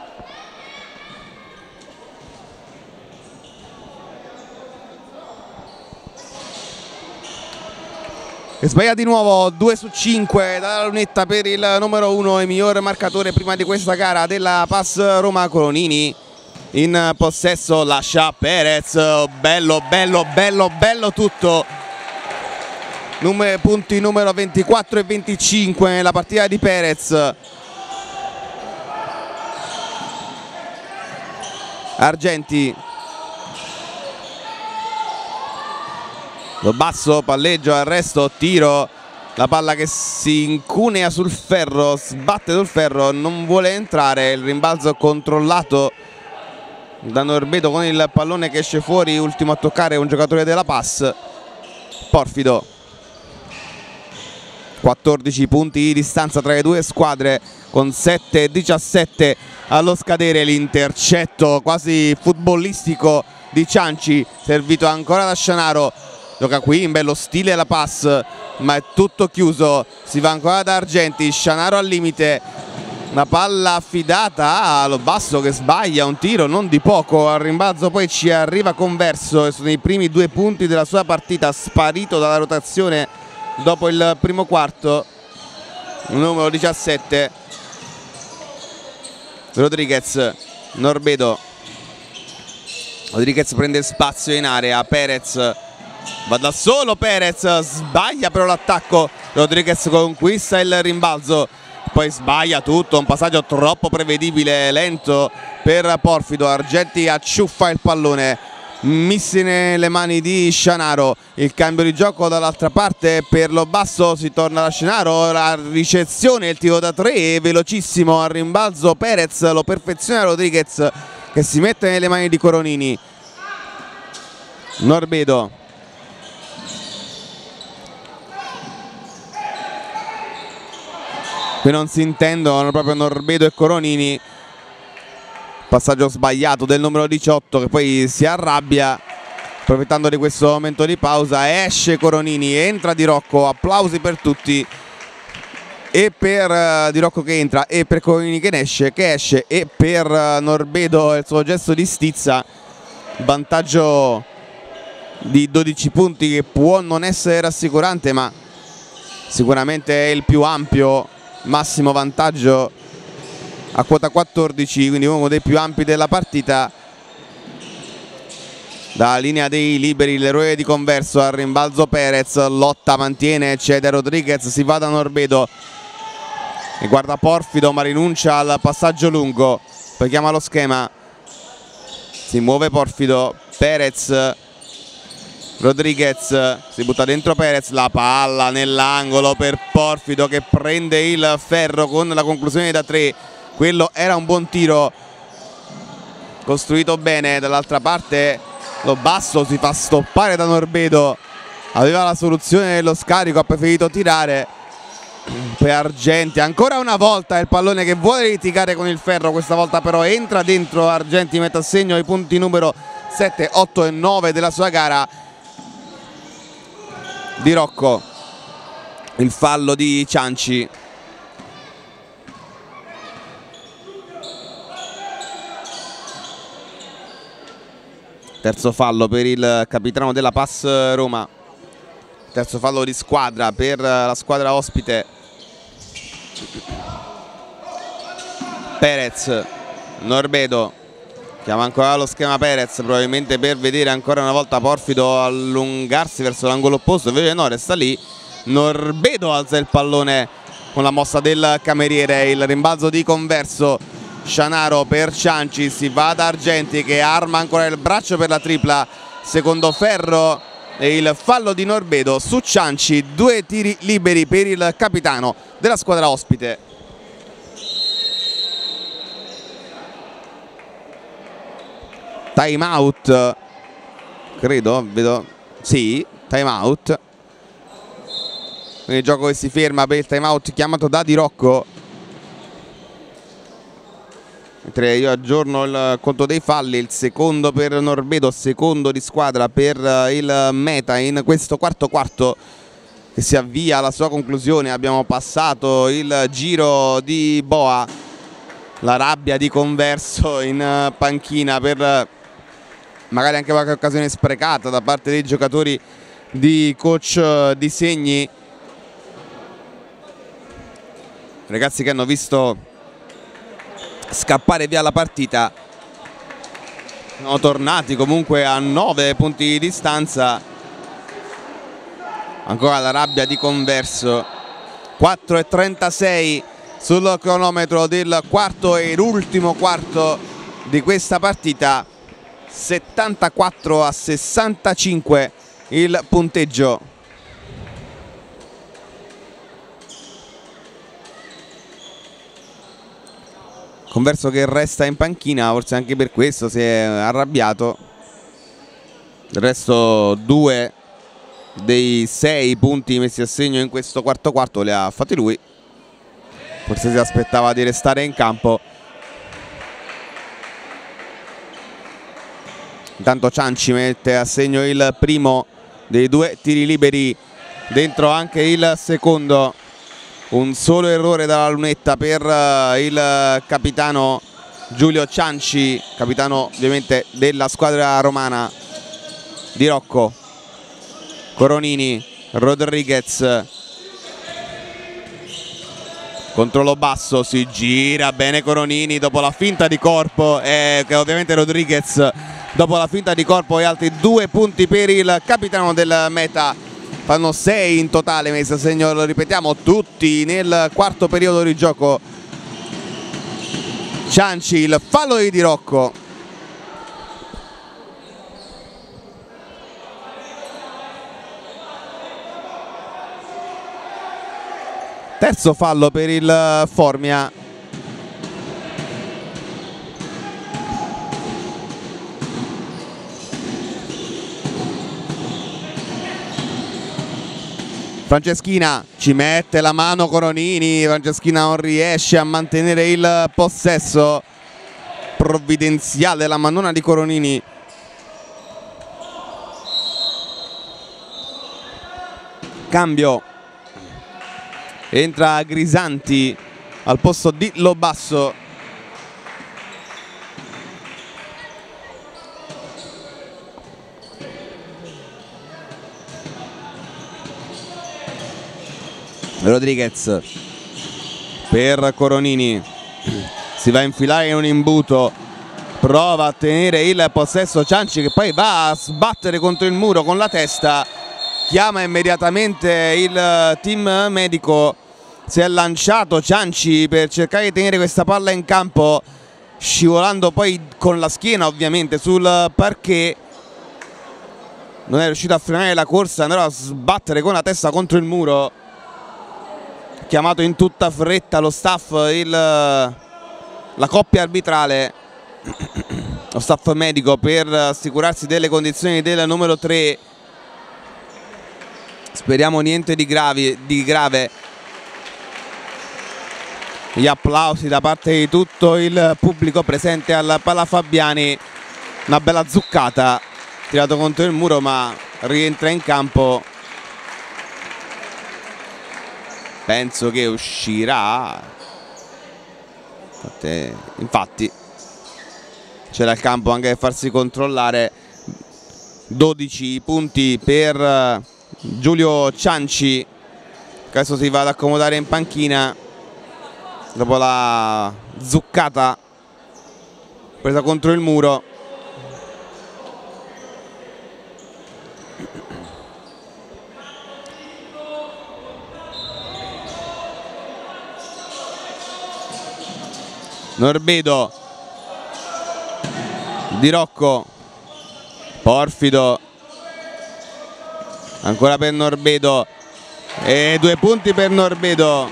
E sbaglia di nuovo, due su cinque dalla lunetta per il numero uno e miglior marcatore prima di questa gara della Pass Roma. Coronini in possesso, lascia Perez, bello bello bello bello tutto. Numero, punti numero ventiquattro e venticinque nella partita di Perez. Argenti, lo basso, palleggio, arresto, tiro, la palla che si incunea sul ferro, sbatte sul ferro, non vuole entrare, il rimbalzo controllato da Norbedo con il pallone che esce fuori, ultimo a toccare un giocatore della Pass, Porfido. quattordici punti di distanza tra le due squadre con sette e diciassette allo scadere, l'intercetto quasi futbolistico di Cianci, servito ancora da Scianaro. Gioca qui in bello stile la pass, ma è tutto chiuso, si va ancora da Argenti, Scianaro al limite, una palla affidata allo basso che sbaglia un tiro non di poco, al rimbalzo poi ci arriva Converso e sono i primi due punti della sua partita, sparito dalla rotazione dopo il primo quarto, numero diciassette, Rodriguez, Norbedo, Rodriguez prende spazio in area, Perez va da solo, Perez sbaglia però l'attacco, Rodriguez conquista il rimbalzo, poi sbaglia tutto, un passaggio troppo prevedibile, lento per Porfido. Argenti acciuffa il pallone, missi nelle mani di Scianaro, il cambio di gioco dall'altra parte per lo basso, si torna da Scianaro, la ricezione, il tiro da tre velocissimo al rimbalzo, Perez lo perfeziona Rodriguez che si mette nelle mani di Coronini. Norbedo, qui non si intendono proprio Norbedo e Coronini. Passaggio sbagliato del numero diciotto che poi si arrabbia, approfittando di questo momento di pausa esce Coronini, entra Di Rocco, applausi per tutti, e per uh, Di Rocco che entra e per Coronini che esce, che esce e per uh, Norbedo il suo gesto di stizza, vantaggio di dodici punti che può non essere rassicurante ma sicuramente è il più ampio, massimo vantaggio a quota quattordici, quindi uno dei più ampi della partita. Dalla linea dei liberi l'eroe di Converso, al rimbalzo Perez, lotta, mantiene, cede Rodriguez, si va da Norbedo e guarda Porfido ma rinuncia al passaggio lungo, poi chiama lo schema, si muove Porfido, Perez, Rodriguez, si butta dentro Perez, la palla nell'angolo per Porfido che prende il ferro con la conclusione da tre. Quello era un buon tiro costruito bene. Dall'altra parte lo basso si fa stoppare da Norbedo, aveva la soluzione dello scarico, ha preferito tirare. Per Argenti ancora una volta il pallone che vuole litigare con il ferro, questa volta però entra dentro. Argenti mette a segno i punti numero sette, otto e nove della sua gara. Di Rocco, il fallo di Cianci. Terzo fallo per il capitano della Pass Roma, terzo fallo di squadra per la squadra ospite. Perez, Norbedo, chiama ancora lo schema Perez, probabilmente per vedere ancora una volta Porfido allungarsi verso l'angolo opposto, invece no, resta lì. Norbedo alza il pallone con la mossa del cameriere, il rimbalzo di Converso. Scianaro per Cianci, si va da Argenti che arma ancora il braccio per la tripla, secondo ferro e il fallo di Norbedo su Cianci. Due tiri liberi per il capitano della squadra ospite. Time out, credo, vedo, sì, time out, quindi il gioco che si ferma per il time out chiamato da Di Rocco. Mentre io aggiorno il conto dei falli, il secondo per Norbedo, secondo di squadra per il Meta in questo quarto quarto che si avvia alla sua conclusione. Abbiamo passato il giro di Boa, la rabbia di Converso in panchina per magari anche qualche occasione sprecata da parte dei giocatori di coach Di Segni, ragazzi che hanno visto scappare via la partita, sono tornati comunque a nove punti di distanza. Ancora la rabbia di Converso, quattro e trentasei sul cronometro del quarto e l'ultimo quarto di questa partita, settantaquattro a sessantacinque il punteggio. Converso che resta in panchina, forse anche per questo si è arrabbiato. Del resto due dei sei punti messi a segno in questo quarto quarto li ha fatti lui, forse si aspettava di restare in campo. Intanto Cianci mette a segno il primo dei due tiri liberi, dentro anche il secondo. Un solo errore dalla lunetta per il capitano Giulio Cianci, capitano ovviamente della squadra romana. Di Rocco, Coronini, Rodriguez, controllo basso, si gira bene Coronini dopo la finta di corpo, e che ovviamente Rodriguez dopo la finta di corpo, e altri due punti per il capitano del Meta. fanno sei in totale messi a segno, lo ripetiamo, tutti nel quarto periodo di gioco. Cianci, il fallo di Di Rocco. Terzo fallo per il Formia. Franceschina ci mette la mano Coronini, Franceschina non riesce a mantenere il possesso, provvidenziale la manona di Coronini. Cambio, entra Grisanti al posto di Lobasso. Rodriguez per Coronini, si va a infilare in un imbuto, prova a tenere il possesso Cianci che poi va a sbattere contro il muro con la testa, chiama immediatamente il team medico, si è lanciato Cianci per cercare di tenere questa palla in campo, scivolando poi con la schiena ovviamente sul parquet, non è riuscito a frenare la corsa, andrà a sbattere con la testa contro il muro. Chiamato in tutta fretta lo staff, il, la coppia arbitrale, lo staff medico, per assicurarsi delle condizioni del numero tre. Speriamo niente di, gravi, di grave. Gli applausi da parte di tutto il pubblico presente al Pala Fabiani. Una bella zuccata, tirato contro il muro ma rientra in campo. Penso che uscirà, infatti c'era il campo anche per farsi controllare. Dodici punti per Giulio Cianci, che adesso si va ad accomodare in panchina dopo la zuccata presa contro il muro. Norbedo, Di Rocco, Porfido, ancora per Norbedo e due punti per Norbedo.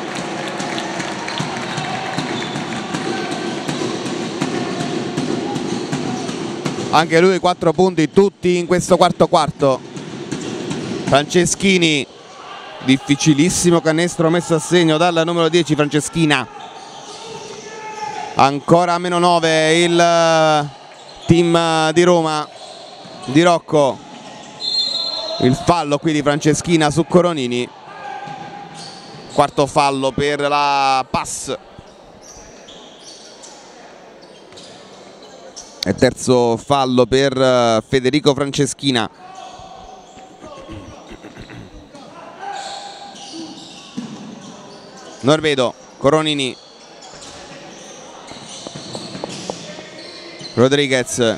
Anche lui quattro punti, tutti in questo quarto quarto. Franceschini, difficilissimo canestro messo a segno dal numero dieci Franceschina. Ancora a meno nove il team di Roma. Di Rocco, il fallo qui di Franceschina su Coronini, quarto fallo per la Pass e terzo fallo per Federico Franceschina. Norbedo, Coronini, Rodriguez,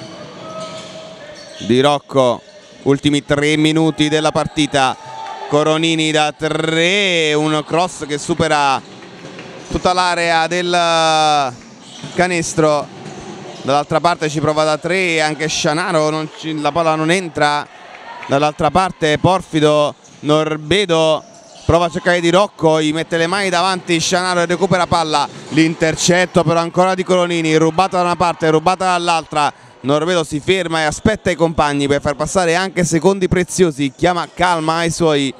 Di Rocco, ultimi tre minuti della partita. Coronini da tre, un cross che supera tutta l'area del canestro. Dall'altra parte ci prova da tre anche Scianaro, non ci, la palla non entra. Dall'altra parte Porfido, Norbedo prova a cercare Di Rocco, gli mette le mani davanti Scianaro e recupera palla. L'intercetto però ancora di Coronini, rubata da una parte, rubata dall'altra. Norbedo si ferma e aspetta i compagni per far passare anche secondi preziosi, chiama calma ai suoi.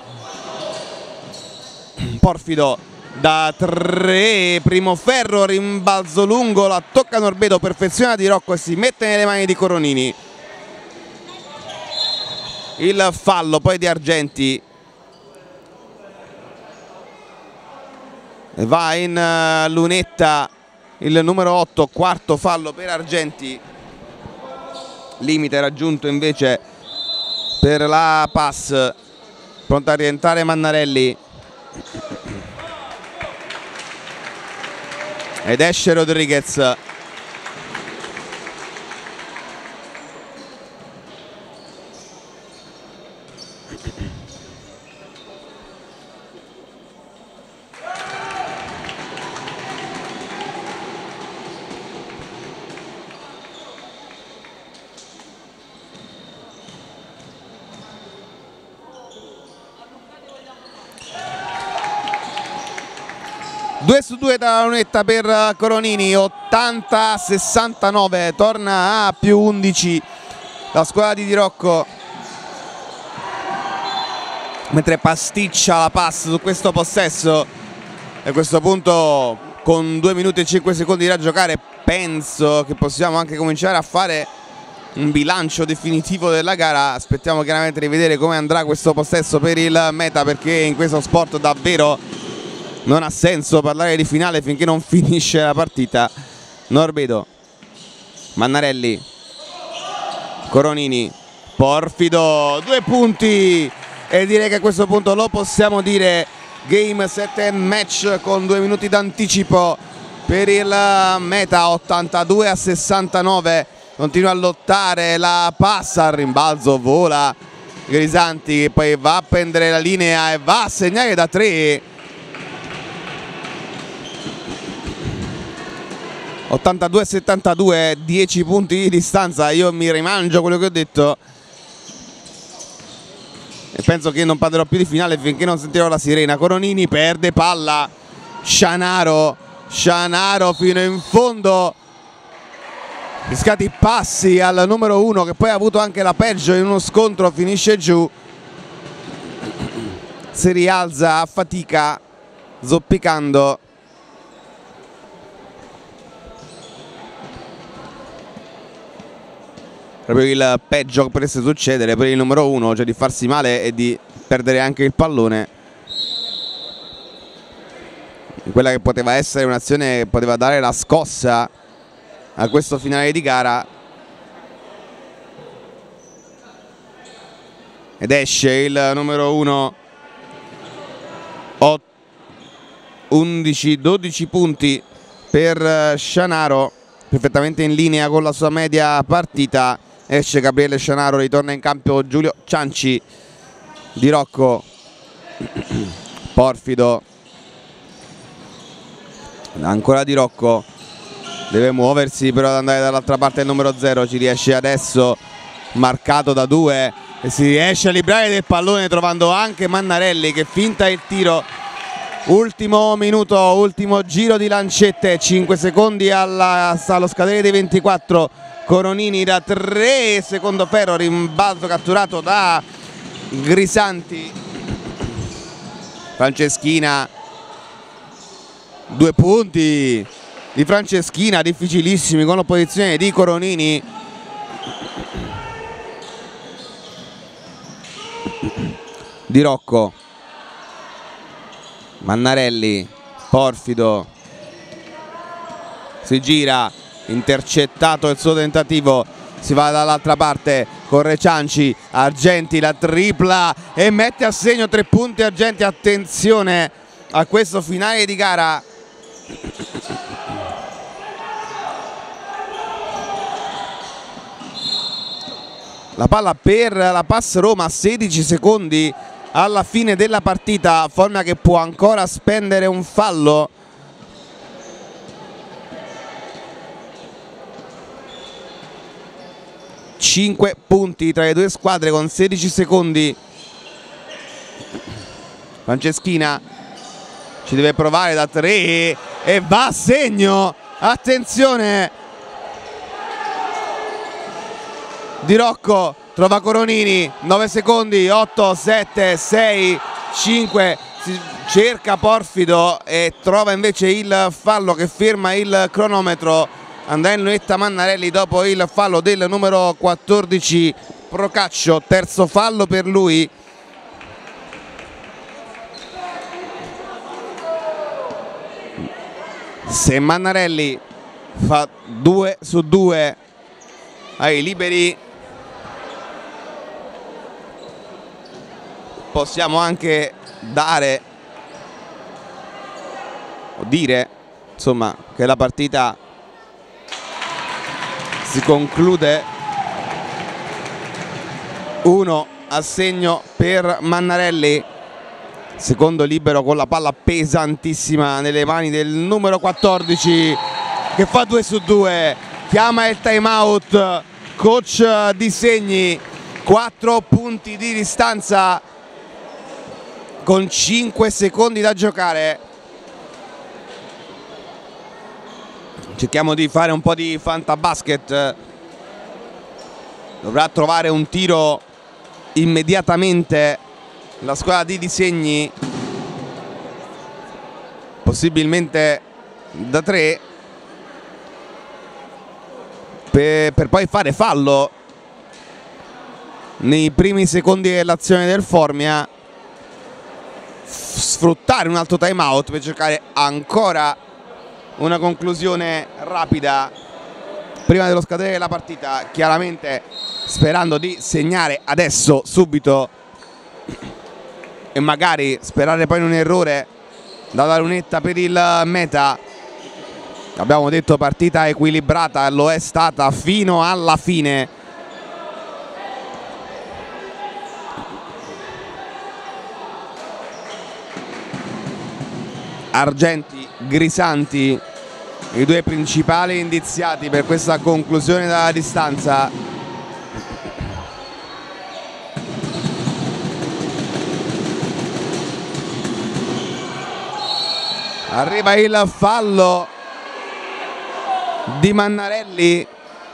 Porfido da tre, primo ferro, rimbalzo lungo, la tocca Norbedo, perfeziona Di Rocco e si mette nelle mani di Coronini. Il fallo poi di Argenti. Va in uh, lunetta il numero otto, quarto fallo per Argenti. Limite raggiunto invece per la Pass, pronta a rientrare Mannarelli ed esce Rodriguez. due su due dalla lunetta per Coronini, ottanta a sessantanove, torna a più undici la squadra di Di Rocco, mentre pasticcia la pass su questo possesso. E a questo punto, con due minuti e cinque secondi da giocare, penso che possiamo anche cominciare a fare un bilancio definitivo della gara. Aspettiamo chiaramente di vedere come andrà questo possesso per il Meta, perché in questo sport davvero non ha senso parlare di finale finché non finisce la partita. Norbedo, Mannarelli, Coronini, Porfido, due punti, e direi che a questo punto lo possiamo dire game set and match con due minuti d'anticipo per il Meta. Ottantadue a sessantanove, continua a lottare, la passa al rimbalzo, vola Grisanti che poi va a prendere la linea e va a segnare da tre. ottantadue a settantadue, dieci punti di distanza. Io mi rimangio quello che ho detto e penso che non parlerò più di finale finché non sentirò la sirena. Coronini perde palla, Scianaro, Scianaro fino in fondo, rischiati passi al numero uno che poi ha avuto anche la peggio in uno scontro, finisce giù, si rialza a fatica zoppicando. Proprio il peggio che potesse succedere per il numero uno, cioè di farsi male e di perdere anche il pallone. Quella che poteva essere un'azione che poteva dare la scossa a questo finale di gara. Ed esce il numero uno, undici dodici punti per Scianaro, perfettamente in linea con la sua media partita. Esce Gabriele Scianaro, ritorna in campo Giulio Cianci. Di Rocco, Porfido, ancora Di Rocco, deve muoversi però ad andare dall'altra parte il numero zero, ci riesce adesso, marcato da due e si riesce a librare del pallone trovando anche Mannarelli che finta il tiro. Ultimo minuto, ultimo giro di lancette, cinque secondi alla, allo scadere dei ventiquattro. Coronini da tre, secondo ferro, rimbalzo catturato da Grisanti. Franceschina, due punti di Franceschina, difficilissimi con l'opposizione di Coronini. Di Rocco, Mannarelli, Porfido, si gira, intercettato il suo tentativo, si va dall'altra parte, corre Cianci, Argenti la tripla e mette a segno tre punti Argenti. Attenzione a questo finale di gara. La palla per la Pass Roma, sedici secondi alla fine della partita, Formia che può ancora spendere un fallo. cinque punti tra le due squadre con sedici secondi. Franceschina ci deve provare da tre e va a segno. Attenzione, Di Rocco trova Coronini, nove secondi, otto, sette, sei, cinque, si cerca Porfido e trova invece il fallo che ferma il cronometro. Andrà in lunetta Mannarelli dopo il fallo del numero quattordici Procaccio, terzo fallo per lui. Se Mannarelli fa due su due ai liberi, possiamo anche dare o dire insomma che la partita si conclude uno a segno per Mannarelli. Secondo libero con la palla pesantissima nelle mani del numero quattordici che fa due su due, chiama il time out coach Di Segni. Quattro punti di distanza con cinque secondi da giocare. cerchiamo di fare un po' di fantabasket. Dovrà trovare un tiro immediatamente la squadra di Disegni, possibilmente da tre, per, per poi fare fallo nei primi secondi dell'azione del Formia, sfruttare un altro time out per cercare ancora una conclusione rapida prima dello scadere della partita, chiaramente sperando di segnare adesso subito e magari sperare poi in un errore dalla lunetta per il Meta. Abbiamo detto partita equilibrata, lo è stata fino alla fine. Argenti, Grisanti, i due principali indiziati per questa conclusione dalla distanza. Arriva il fallo di Mannarelli.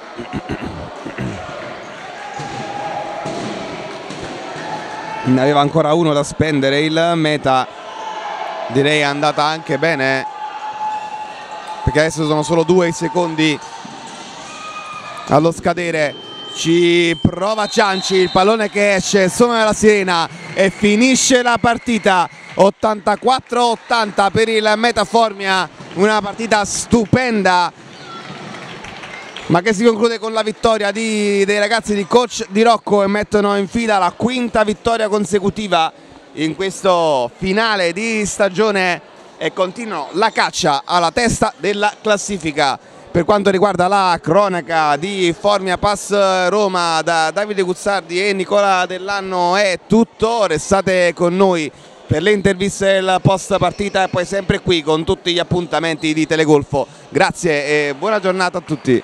Ne aveva ancora uno da spendere il Meta. Direi è andata anche bene, perché adesso sono solo due i secondi allo scadere. Ci prova Cianci, il pallone che esce, suona della sirena e finisce la partita. ottantaquattro a ottanta per il Meta Formia, una partita stupenda, ma che si conclude con la vittoria di, dei ragazzi di coach Di Rocco, e mettono in fila la quinta vittoria consecutiva in questo finale di stagione e continuano la caccia alla testa della classifica. Per quanto riguarda la cronaca di Formia Pass Roma da Davide Guzzardi e Nicola Dell'Anno è tutto. Restate con noi per le interviste del post partita e poi sempre qui con tutti gli appuntamenti di Telegolfo. Grazie e buona giornata a tutti.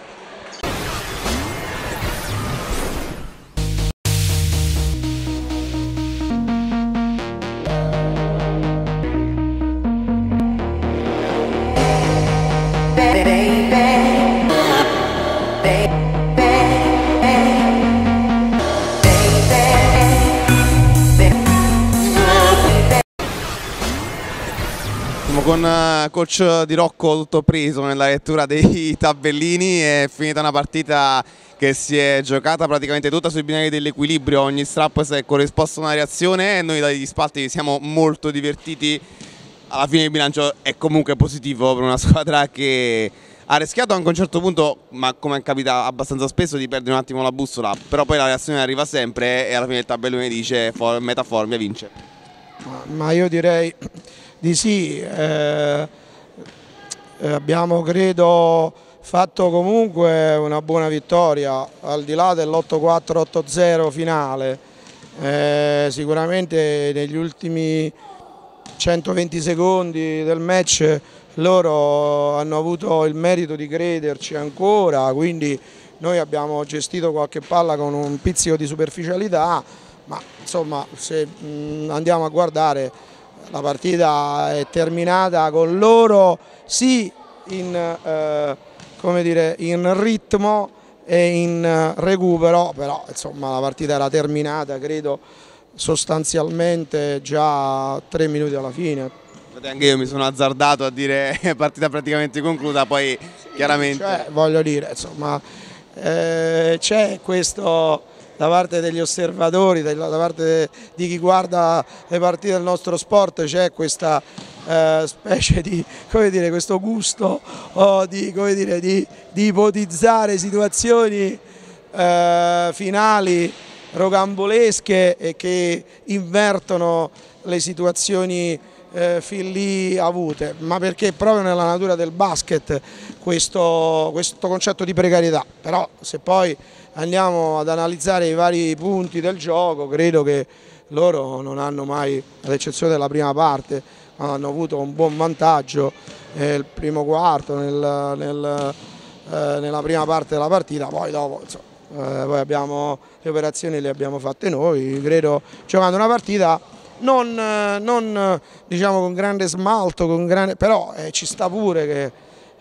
Con coach Di Rocco tutto preso nella lettura dei tabellini. È finita una partita che si è giocata praticamente tutta sui binari dell'equilibrio, ogni strappo si è corrisposto a una reazione e noi dagli spalti siamo molto divertiti. Alla fine il bilancio è comunque positivo per una squadra che ha rischiato anche a un certo punto, ma come capita abbastanza spesso, di perdere un attimo la bussola, però poi la reazione arriva sempre e alla fine il tabellone dice Meta Formia vince. Ma io direi di sì, eh, abbiamo credo fatto comunque una buona vittoria al di là dell'otto quattro otto zero finale. Eh, sicuramente negli ultimi centoventi secondi del match loro hanno avuto il merito di crederci ancora, quindi noi abbiamo gestito qualche palla con un pizzico di superficialità, ma insomma se mh, andiamo a guardare la partita è terminata con loro sì in, eh, come dire, in ritmo e in recupero, però insomma la partita era terminata credo sostanzialmente già tre minuti alla fine. Anche io mi sono azzardato a dire partita praticamente conclusa, poi sì, chiaramente... Cioè, voglio dire, insomma, eh, c'è questo da parte degli osservatori, da parte di chi guarda le partite del nostro sport, c'è questa eh, specie di, come dire, questo gusto oh, di, come dire, di, di ipotizzare situazioni eh, finali rocambolesche e che invertono le situazioni eh, fin lì avute, ma perché proprio nella natura del basket questo, questo concetto di precarietà. Però se poi andiamo ad analizzare i vari punti del gioco, credo che loro non hanno mai, ad eccezione della prima parte, hanno avuto un buon vantaggio nel primo quarto, nel, nel, eh, nella prima parte della partita, poi dopo insomma, eh, poi abbiamo, le operazioni le abbiamo fatte noi, credo giocando una partita non, non diciamo con grande smalto, con grande, però eh, ci sta pure che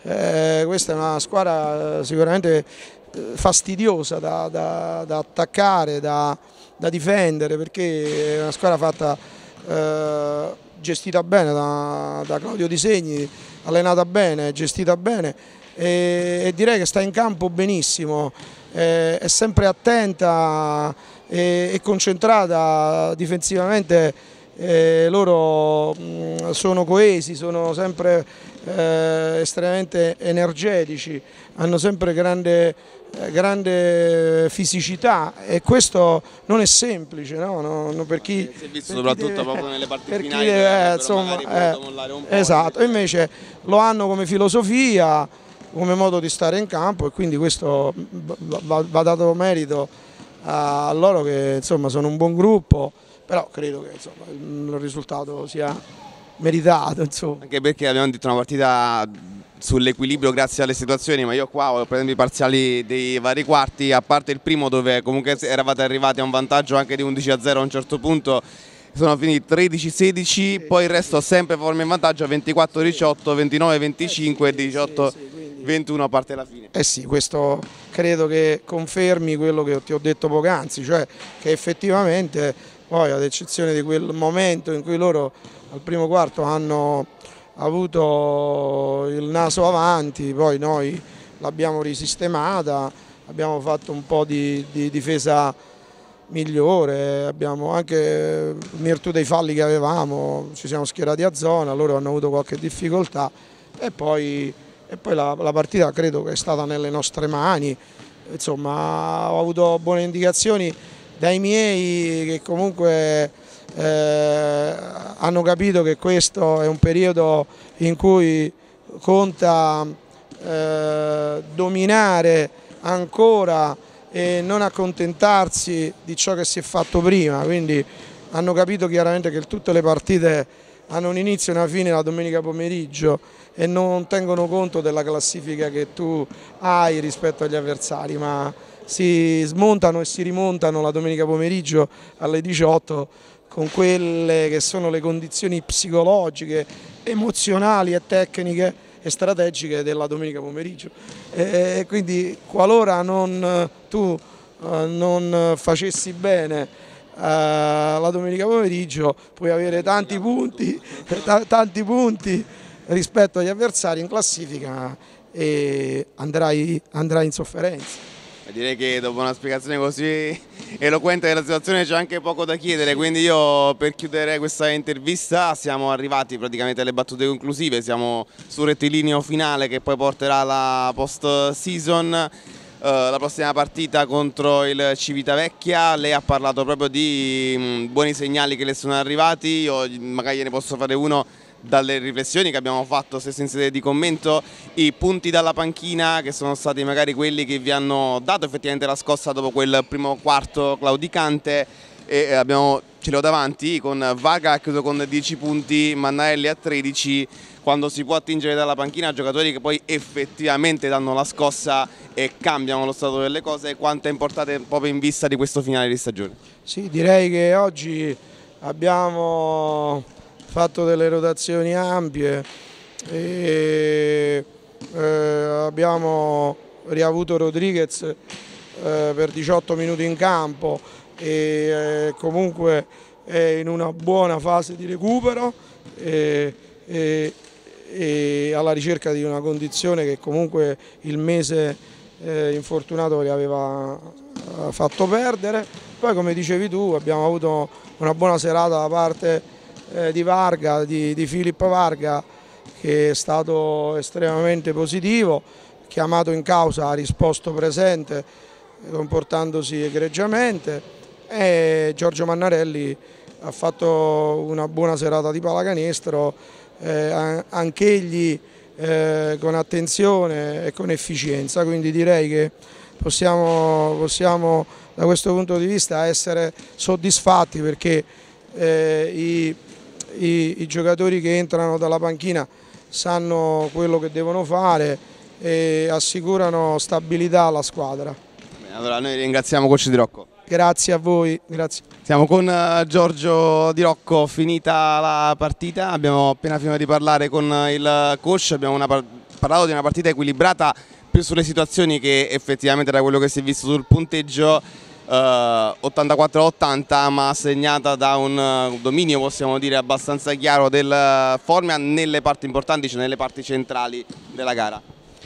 eh, questa è una squadra sicuramente fastidiosa da, da, da attaccare, da, da difendere, perché è una squadra fatta, eh, gestita bene da, da Claudio Di Segni, allenata bene, gestita bene e, e direi che sta in campo benissimo, eh, è sempre attenta e, e concentrata difensivamente. Eh, loro mh, sono coesi, sono sempre eh, estremamente energetici, hanno sempre grande, eh, grande fisicità e questo non è semplice, no? No, no, per chi, si è visto per soprattutto deve, proprio nelle partite per finali, chi deve, eh, insomma, eh, un esatto, invece lo hanno come filosofia, come modo di stare in campo e quindi questo va, va dato merito a loro che insomma sono un buon gruppo. Però credo che insomma, il risultato sia meritato. Insomma. Anche perché abbiamo detto una partita sull'equilibrio grazie alle situazioni, ma io qua ho preso i parziali dei vari quarti, a parte il primo dove comunque eravate arrivati a un vantaggio anche di undici a zero a un certo punto, sono finiti tredici sedici, poi il resto sempre forma in vantaggio ventiquattro diciotto, ventinove venticinque e diciotto ventuno a parte la fine. Eh sì, questo credo che confermi quello che ti ho detto poc'anzi, cioè che effettivamente poi ad eccezione di quel momento in cui loro al primo quarto hanno avuto il naso avanti, poi noi l'abbiamo risistemata, abbiamo fatto un po' di, di difesa migliore, abbiamo anche in virtù dei falli che avevamo, ci siamo schierati a zona, loro hanno avuto qualche difficoltà e poi, e poi la, la partita credo che è stata nelle nostre mani, insomma ho avuto buone indicazioni dai miei che comunque eh, hanno capito che questo è un periodo in cui conta eh, dominare ancora e non accontentarsi di ciò che si è fatto prima, quindi hanno capito chiaramente che tutte le partite hanno un inizio e una fine la domenica pomeriggio e non tengono conto della classifica che tu hai rispetto agli avversari, ma si smontano e si rimontano la domenica pomeriggio alle diciotto con quelle che sono le condizioni psicologiche, emozionali e tecniche e strategiche della domenica pomeriggio. E quindi qualora non, tu non facessi bene la domenica pomeriggio puoi avere tanti punti, tanti punti rispetto agli avversari in classifica e andrai, andrai in sofferenza. Direi che dopo una spiegazione così eloquente della situazione c'è anche poco da chiedere, quindi io per chiudere questa intervista siamo arrivati praticamente alle battute conclusive, siamo sul rettilineo finale che poi porterà alla post season. Uh, la prossima partita contro il Civitavecchia, lei ha parlato proprio di mh, buoni segnali che le sono arrivati, io magari ne posso fare uno dalle riflessioni che abbiamo fatto stesso in sede di commento, i punti dalla panchina che sono stati magari quelli che vi hanno dato effettivamente la scossa dopo quel primo quarto claudicante e abbiamo, ce l'ho davanti con Vaga ha chiuso con dieci punti, Mannarelli a tredici, quando si può attingere dalla panchina giocatori che poi effettivamente danno la scossa e cambiano lo stato delle cose, quanto è importante proprio in vista di questo finale di stagione? Sì, direi che oggi abbiamo fatto delle rotazioni ampie e eh, abbiamo riavuto Rodriguez eh, per diciotto minuti in campo e eh, comunque è in una buona fase di recupero e, e, e alla ricerca di una condizione che comunque il mese eh, infortunato gli aveva eh, fatto perdere. Poi come dicevi tu abbiamo avuto una buona serata da parte eh, di Varga, di, di Filippo Varga, che è stato estremamente positivo, chiamato in causa ha risposto presente comportandosi egregiamente e Giorgio Mannarelli ha fatto una buona serata di pallacanestro, eh, anch'egli eh, con attenzione e con efficienza, quindi direi che possiamo, possiamo da questo punto di vista essere soddisfatti perché eh, i, i, i giocatori che entrano dalla panchina sanno quello che devono fare e assicurano stabilità alla squadra. Bene, allora noi ringraziamo coach Di Rocco. Grazie a voi, grazie. Siamo con Giorgio Di Rocco, finita la partita, abbiamo appena finito di parlare con il coach, abbiamo una parlato di una partita equilibrata più sulle situazioni che effettivamente da quello che si è visto sul punteggio, eh, ottantaquattro a ottanta, ma segnata da un uh, dominio, possiamo dire, abbastanza chiaro del Formia nelle parti importanti, cioè nelle parti centrali della gara.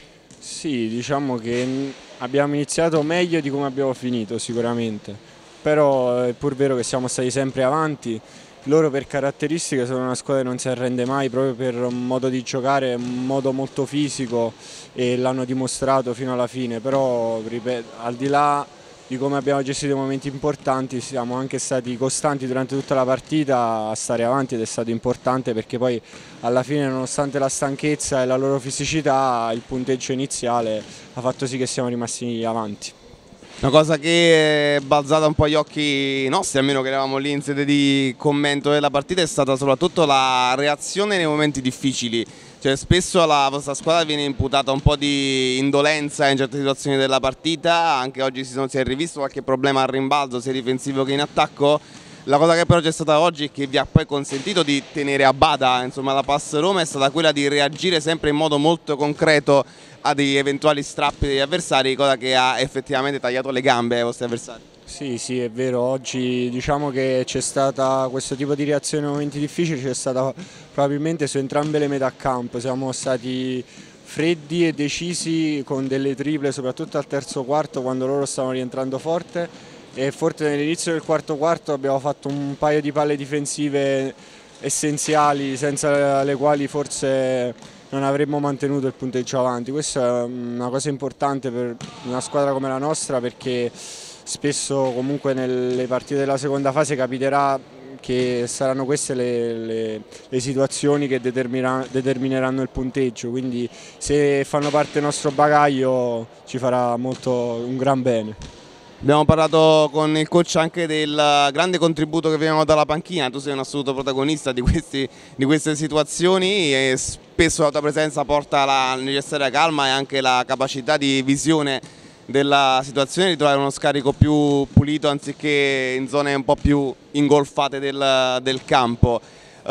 Sì, diciamo che abbiamo iniziato meglio di come abbiamo finito sicuramente, però è pur vero che siamo stati sempre avanti. Loro per caratteristiche sono una squadra che non si arrende mai, proprio per un modo di giocare, un modo molto fisico, e l'hanno dimostrato fino alla fine, però ripeto, al di là di come abbiamo gestito i momenti importanti siamo anche stati costanti durante tutta la partita a stare avanti, ed è stato importante perché poi alla fine, nonostante la stanchezza e la loro fisicità, il punteggio iniziale ha fatto sì che siamo rimasti avanti. Una cosa che è balzata un po' agli occhi nostri, almeno che eravamo lì in sede di commento della partita, è stata soprattutto la reazione nei momenti difficili. Cioè, spesso alla vostra squadra viene imputata un po' di indolenza in certe situazioni della partita, anche oggi si, sono, si è rivisto qualche problema al rimbalzo sia difensivo che in attacco. La cosa che però c'è stata oggi e che vi ha poi consentito di tenere a bada, insomma, la Pass Roma è stata quella di reagire sempre in modo molto concreto a degli eventuali strappi degli avversari, cosa che ha effettivamente tagliato le gambe ai vostri avversari. Sì, sì, è vero, oggi diciamo che c'è stata questo tipo di reazione nei momenti difficili, c'è stata probabilmente su entrambe le metà campo, siamo stati freddi e decisi con delle triple, soprattutto al terzo quarto quando loro stavano rientrando forte, e forse nell'inizio del quarto quarto abbiamo fatto un paio di palle difensive essenziali senza le quali forse non avremmo mantenuto il punteggio avanti. Questa è una cosa importante per una squadra come la nostra, perché spesso comunque nelle partite della seconda fase capiterà che saranno queste le, le, le situazioni che determineranno il punteggio, quindi se fanno parte del nostro bagaglio ci farà molto un gran bene. Abbiamo parlato con il coach anche del grande contributo che veniamo dalla panchina, tu sei un assoluto protagonista di, questi, di queste situazioni e spesso la tua presenza porta la necessaria calma e anche la capacità di visione della situazione, di trovare uno scarico più pulito anziché in zone un po' più ingolfate del, del campo.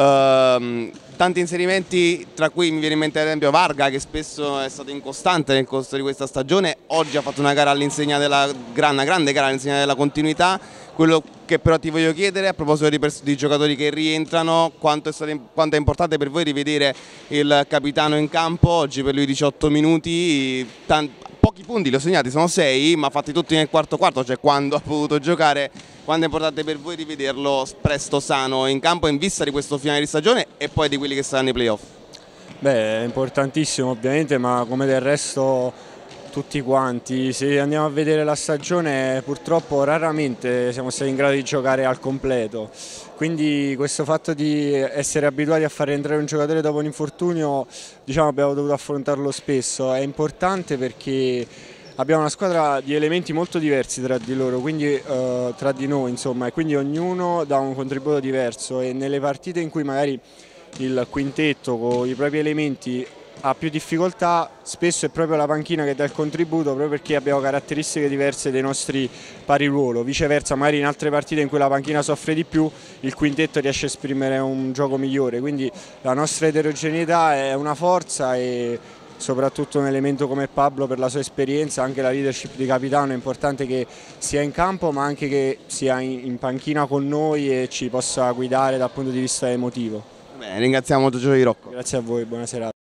Uh, tanti inserimenti, tra cui mi viene in mente ad esempio Varga, che spesso è stato incostante nel corso di questa stagione. Oggi ha fatto una gara all'insegna della una grande gara all'insegna della continuità. Quello che però ti voglio chiedere a proposito di, di giocatori che rientrano, quanto è, stato, quanto è importante per voi rivedere il capitano in campo. Oggi per lui diciotto minuti, tanti, pochi punti li ho segnati, sono sei, ma fatti tutti nel quarto quarto, cioè quando ha potuto giocare. Quanto è importante per voi rivederlo presto sano in campo in vista di questo finale di stagione e poi di quelli che saranno i playoff? Beh, è importantissimo ovviamente, ma come del resto tutti quanti. Se andiamo a vedere la stagione, purtroppo raramente siamo stati in grado di giocare al completo, quindi questo fatto di essere abituati a far rientrare un giocatore dopo un infortunio, diciamo, abbiamo dovuto affrontarlo spesso. È importante perché abbiamo una squadra di elementi molto diversi tra di loro, quindi eh, tra di noi, insomma, e quindi ognuno dà un contributo diverso, e nelle partite in cui magari il quintetto con i propri elementi ha più difficoltà, spesso è proprio la panchina che dà il contributo, proprio perché abbiamo caratteristiche diverse dei nostri pari ruolo. Viceversa, magari in altre partite in cui la panchina soffre di più, il quintetto riesce a esprimere un gioco migliore, quindi la nostra eterogeneità è una forza, e soprattutto un elemento come Pablo, per la sua esperienza, anche la leadership di capitano, è importante che sia in campo ma anche che sia in panchina con noi e ci possa guidare dal punto di vista emotivo. Bene, ringraziamo molto Giulio Di Rocco. Grazie a voi, buona serata.